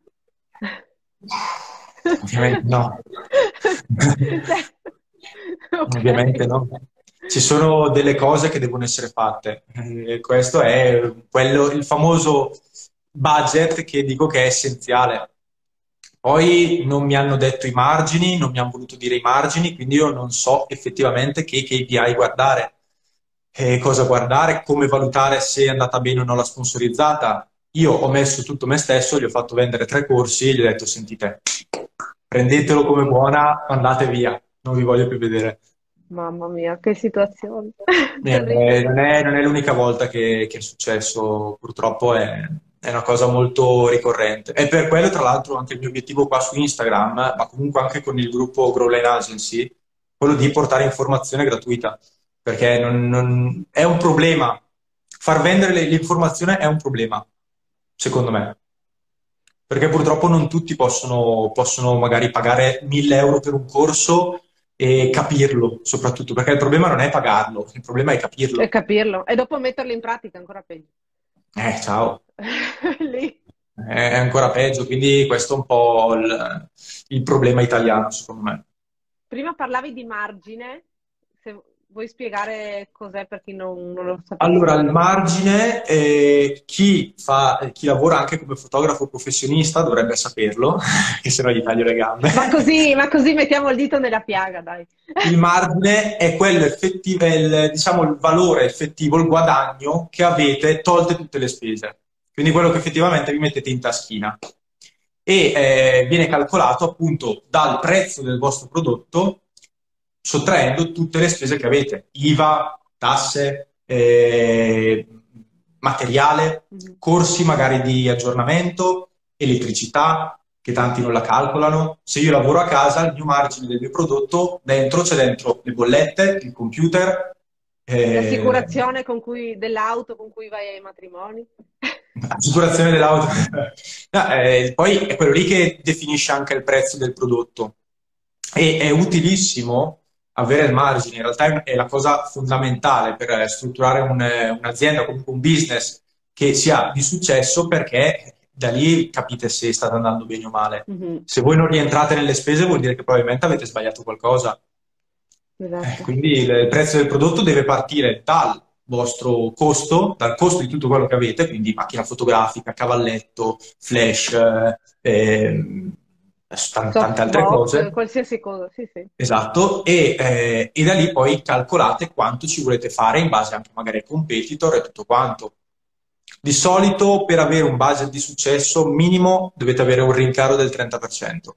Ovviamente no. Ok. Ovviamente no. Ci sono delle cose che devono essere fatte. Eh, questo è quello, il famoso budget che dico che è essenziale. Poi non mi hanno detto i margini, non mi hanno voluto dire i margini, quindi io non so effettivamente che K P I guardare, eh, cosa guardare, come valutare se è andata bene o no la sponsorizzata. Io ho messo tutto me stesso, gli ho fatto vendere tre corsi e gli ho detto: sentite, prendetelo come buona, andate via, non vi voglio più vedere. Mamma mia, che situazione. Eh, Terribile. non è, non è l'unica volta che, che è successo, purtroppo è, è una cosa molto ricorrente. E per quello, tra l'altro, anche il mio obiettivo qua su Instagram, ma comunque anche con il gruppo Growline Agency, quello di portare informazione gratuita, perché non- non- è un problema. Far vendere le- l'informazione è un problema, secondo me. Perché purtroppo non tutti possono, possono magari pagare mille euro per un corso e capirlo, soprattutto, perché il problema non è pagarlo, il problema è E capirlo. capirlo. E dopo metterlo in pratica, ancora peggio. Eh, ciao. Lì. È ancora peggio, quindi questo è un po' il, il problema italiano, secondo me. Prima parlavi di margine, se vuoi spiegare cos'è per chi non, non lo Allora, sapesse. il margine, eh, chi fa, chi lavora anche come fotografo professionista dovrebbe saperlo, che se no gli taglio le gambe. Ma così, ma così mettiamo il dito nella piaga, dai. Il margine è quello effettivo, è il, diciamo, il valore effettivo, il guadagno che avete tolte tutte le spese. Quindi quello che effettivamente vi mettete in taschina. E eh, viene calcolato appunto dal prezzo del vostro prodotto, sottraendo tutte le spese che avete, I V A, tasse, eh, materiale, Mhm. corsi magari di aggiornamento, elettricità, che tanti non la calcolano. Se io lavoro a casa, il mio margine del mio prodotto, dentro c'è dentro le bollette, il computer, eh, L'assicurazione con cui, dell'auto con cui vai ai matrimoni. assicurazione dell'auto. No, eh, poi è quello lì che definisce anche il prezzo del prodotto. E è utilissimo avere il margine, in realtà è è la cosa fondamentale per strutturare un- un'azienda, comunque un business che sia di successo, perché da lì capite se state andando bene o male. Mhm. Se voi non rientrate nelle spese vuol dire che probabilmente avete sbagliato qualcosa. Eh, Esatto. quindi il il prezzo del prodotto deve partire dal vostro costo, dal costo di tutto quello che avete, quindi macchina fotografica, cavalletto, flash, eh, ehm, tan- tante altre Softbox, cose. qualsiasi cosa, sì, sì. Esatto, e, eh, e da lì poi calcolate quanto ci volete fare in base anche magari ai competitor e tutto quanto. Di solito per avere un budget di successo minimo dovete avere un rincaro del trenta per cento,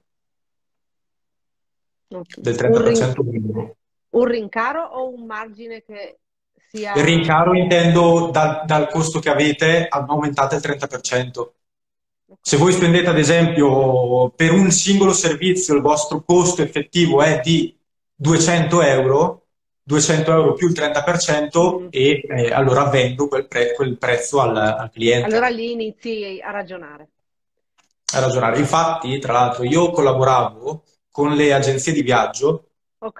Ok. del Un, rin- trenta per cento minimo. un rincaro o un margine che Il sia... rincaro intendo dal, dal costo che avete, aumentate il trenta per cento. Ok. Se voi spendete ad esempio per un singolo servizio il vostro costo effettivo è di duecento euro, duecento euro più il trenta per cento Mhm. e eh, allora vendo quel, pre- quel prezzo al, al cliente. Allora lì inizi a ragionare. A ragionare. Infatti, tra l'altro, io collaboravo con le agenzie di viaggio, Ok?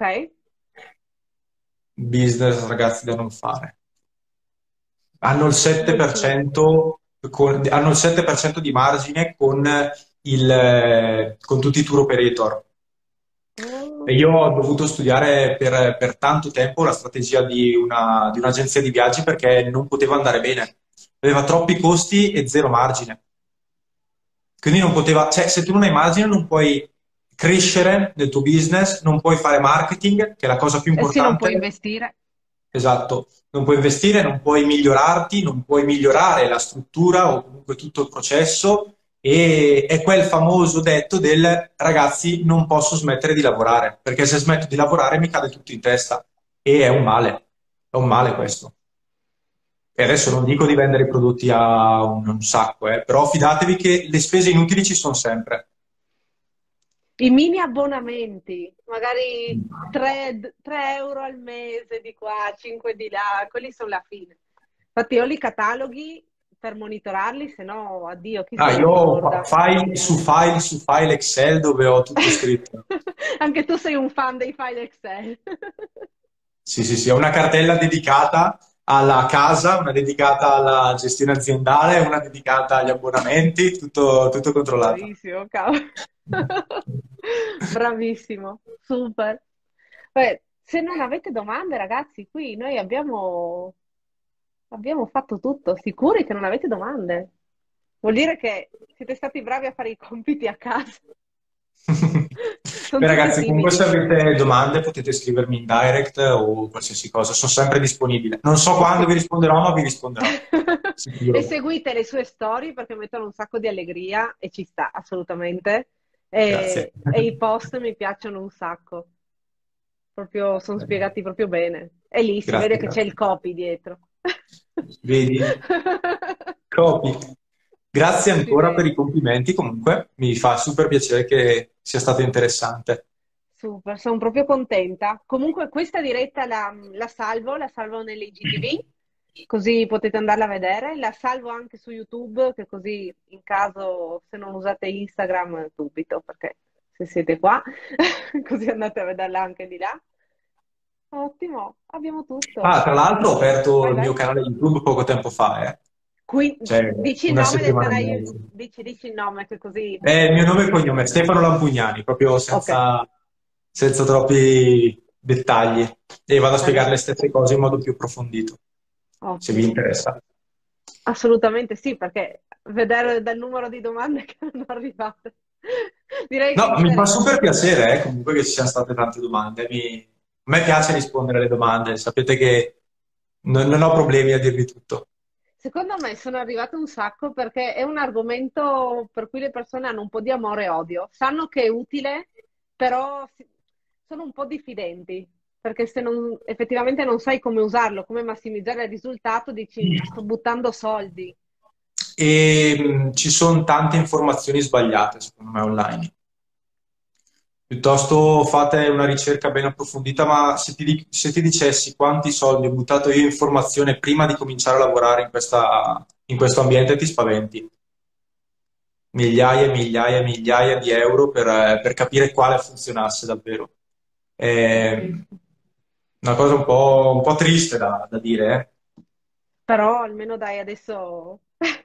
business ragazzi da non fare. Hanno il Non ci vedo. sette per cento, con- hanno il sette per cento di margine con, il, eh, con tutti i tour operator. E Oh, io ho dovuto studiare per, per tanto tempo la strategia di una- di un'agenzia di viaggi perché non poteva andare bene. Aveva troppi costi e zero margine. Quindi non poteva, cioè, se tu non hai margine non puoi crescere nel tuo business, non puoi fare marketing, che è la cosa più eh sì, non puoi importante. investire. Esatto, non puoi investire, non puoi migliorarti, non puoi migliorare la struttura o comunque tutto il processo e è quel famoso detto del ragazzi non posso smettere di lavorare, perché se smetto di lavorare mi cade tutto in testa e è un male, è un male questo. E adesso non dico di vendere i prodotti a un, un sacco, eh, però fidatevi che le spese inutili ci sono sempre. I mini abbonamenti, magari tre euro al mese di qua, cinque di là, quelli sono la fine. Infatti ho li cataloghi per monitorarli, se no addio, chi Ah, se li io ho ricorda? file su file su file Excel dove ho tutto scritto. Anche tu sei un fan dei file Excel. Sì, sì, sì, ho una cartella dedicata alla casa, una dedicata alla gestione aziendale, una dedicata agli abbonamenti, tutto, tutto controllato. Bravissimo, cavolo. Bravissimo, super. Beh, se non avete domande, ragazzi, qui noi abbiamo, abbiamo fatto tutto. Sicuri che non avete domande? Vuol dire che siete stati bravi a fare i compiti a casa. Sono Beh, tutti ragazzi, comunque se timidi. avete domande potete scrivermi in direct o qualsiasi cosa, sono sempre disponibile. Non so E, quando vi se- risponderò, ma vi risponderò. e Sicuro. seguite le sue storie perché mettono un sacco di allegria e ci sta assolutamente. Grazie. E, e i post mi piacciono un sacco. Proprio, sono spiegati proprio bene. E lì si vede Grazie, che c'è grazie. il copy dietro. Vedi? Copi. Grazie Si ancora per i vede. complimenti, comunque mi fa super piacere che sia stato interessante. Super, sono proprio contenta. Comunque questa diretta la, la salvo, la salvo nell'I G T V, così potete andarla a vedere. La salvo anche su YouTube, che così in caso se non usate Instagram dubito, perché se siete qua, così andate a vederla anche di là. Ottimo, abbiamo tutto. Ah, tra l'altro ho aperto Vai, il mio vai. canale YouTube poco tempo fa, eh. Qui, Cioè, dici il una nome del settimana e canale, mezzo. dici, dici il nome che così... Eh, il mio nome e cognome è Stefano Lampugnani, proprio Ok, senza, senza troppi dettagli. E vado a spiegare le perfetto, stesse cose in modo più approfondito, se vi ottimo. interessa. Assolutamente sì, perché vedere dal numero di domande che hanno arrivate, direi che No, mi fa interessa. super piacere, eh, comunque che ci siano state tante domande. Mi- A me piace rispondere alle domande, sapete che non, non ho problemi a dirvi tutto. Secondo me sono arrivate un sacco perché è un argomento per cui le persone hanno un po' di amore e odio. Sanno che è utile, però si- sono un po' diffidenti, perché se non- effettivamente non sai come usarlo, come massimizzare il risultato, dici sto buttando soldi. E mh, ci sono tante informazioni sbagliate, secondo me, online. Piuttosto fate una ricerca ben approfondita, ma se ti, di- se ti dicessi quanti soldi ho buttato io in formazione prima di cominciare a lavorare in questa- in questo ambiente, ti spaventi. Migliaia e migliaia e migliaia di euro per, eh, per capire quale funzionasse davvero. È Capisco. una cosa un po', un po' triste da, da dire, eh. Però almeno dai, adesso,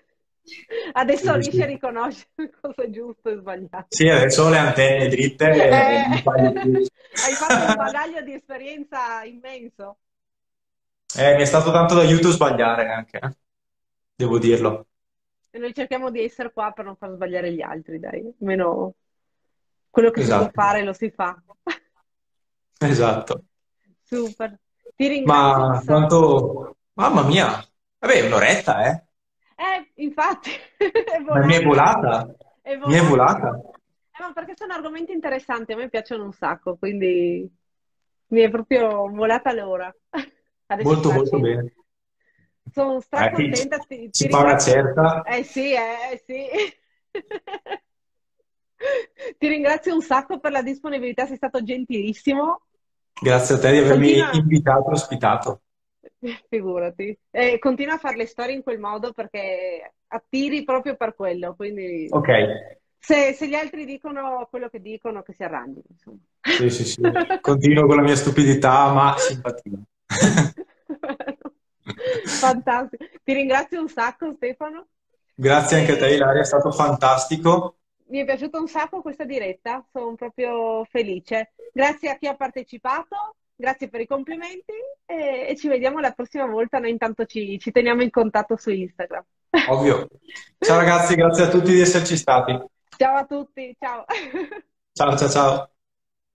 Sì, adesso sì, riesci a sì. riconoscere cosa è giusto e sbagliato. Sì, adesso ho le antenne dritte e Eh, non sbaglio più. hai fatto un bagaglio di esperienza immenso. Eh, mi è stato tanto d'aiuto sbagliare anche, eh. Devo dirlo. E noi cerchiamo di essere qua per non far sbagliare gli altri, dai. Almeno quello che si può Esatto, fare lo si fa. esatto. Super. Ti ringrazio un Ma sacco. quanto... Mamma mia! Vabbè, un'oretta, eh? Eh, infatti, è Ma mi è volata. volata? È Mi è volata. volata? Eh, ma perché sono argomenti interessanti, a me piacciono un sacco, quindi mi è proprio volata l'ora. Adesso Molto, molto taci. bene. Sono Eh, qui stracontenta, ti, ti si fa una ringrazio. certa. Eh sì, eh eh, sì. Ti ringrazio un sacco per la disponibilità, sei stato gentilissimo. Grazie a te di avermi Continua, invitato e ospitato. figurati, e continua a fare le storie in quel modo perché attiri proprio per quello. Quindi Ok, se, se gli altri dicono quello che dicono, che si arrangino, insomma. sì, sì, sì. Continuo con la mia stupidità, ma simpatia. Fantastico. Ti ringrazio un sacco, Stefano. Grazie anche a te, E Ilaria, è stato fantastico. mi è piaciuta un sacco questa diretta, sono proprio felice. Grazie a chi ha partecipato, grazie per i complimenti e, e ci vediamo la prossima volta. Noi intanto ci, ci teniamo in contatto su Instagram. Ovvio. Ciao ragazzi, grazie a tutti di esserci stati. Ciao a tutti, ciao. Ciao, ciao, ciao.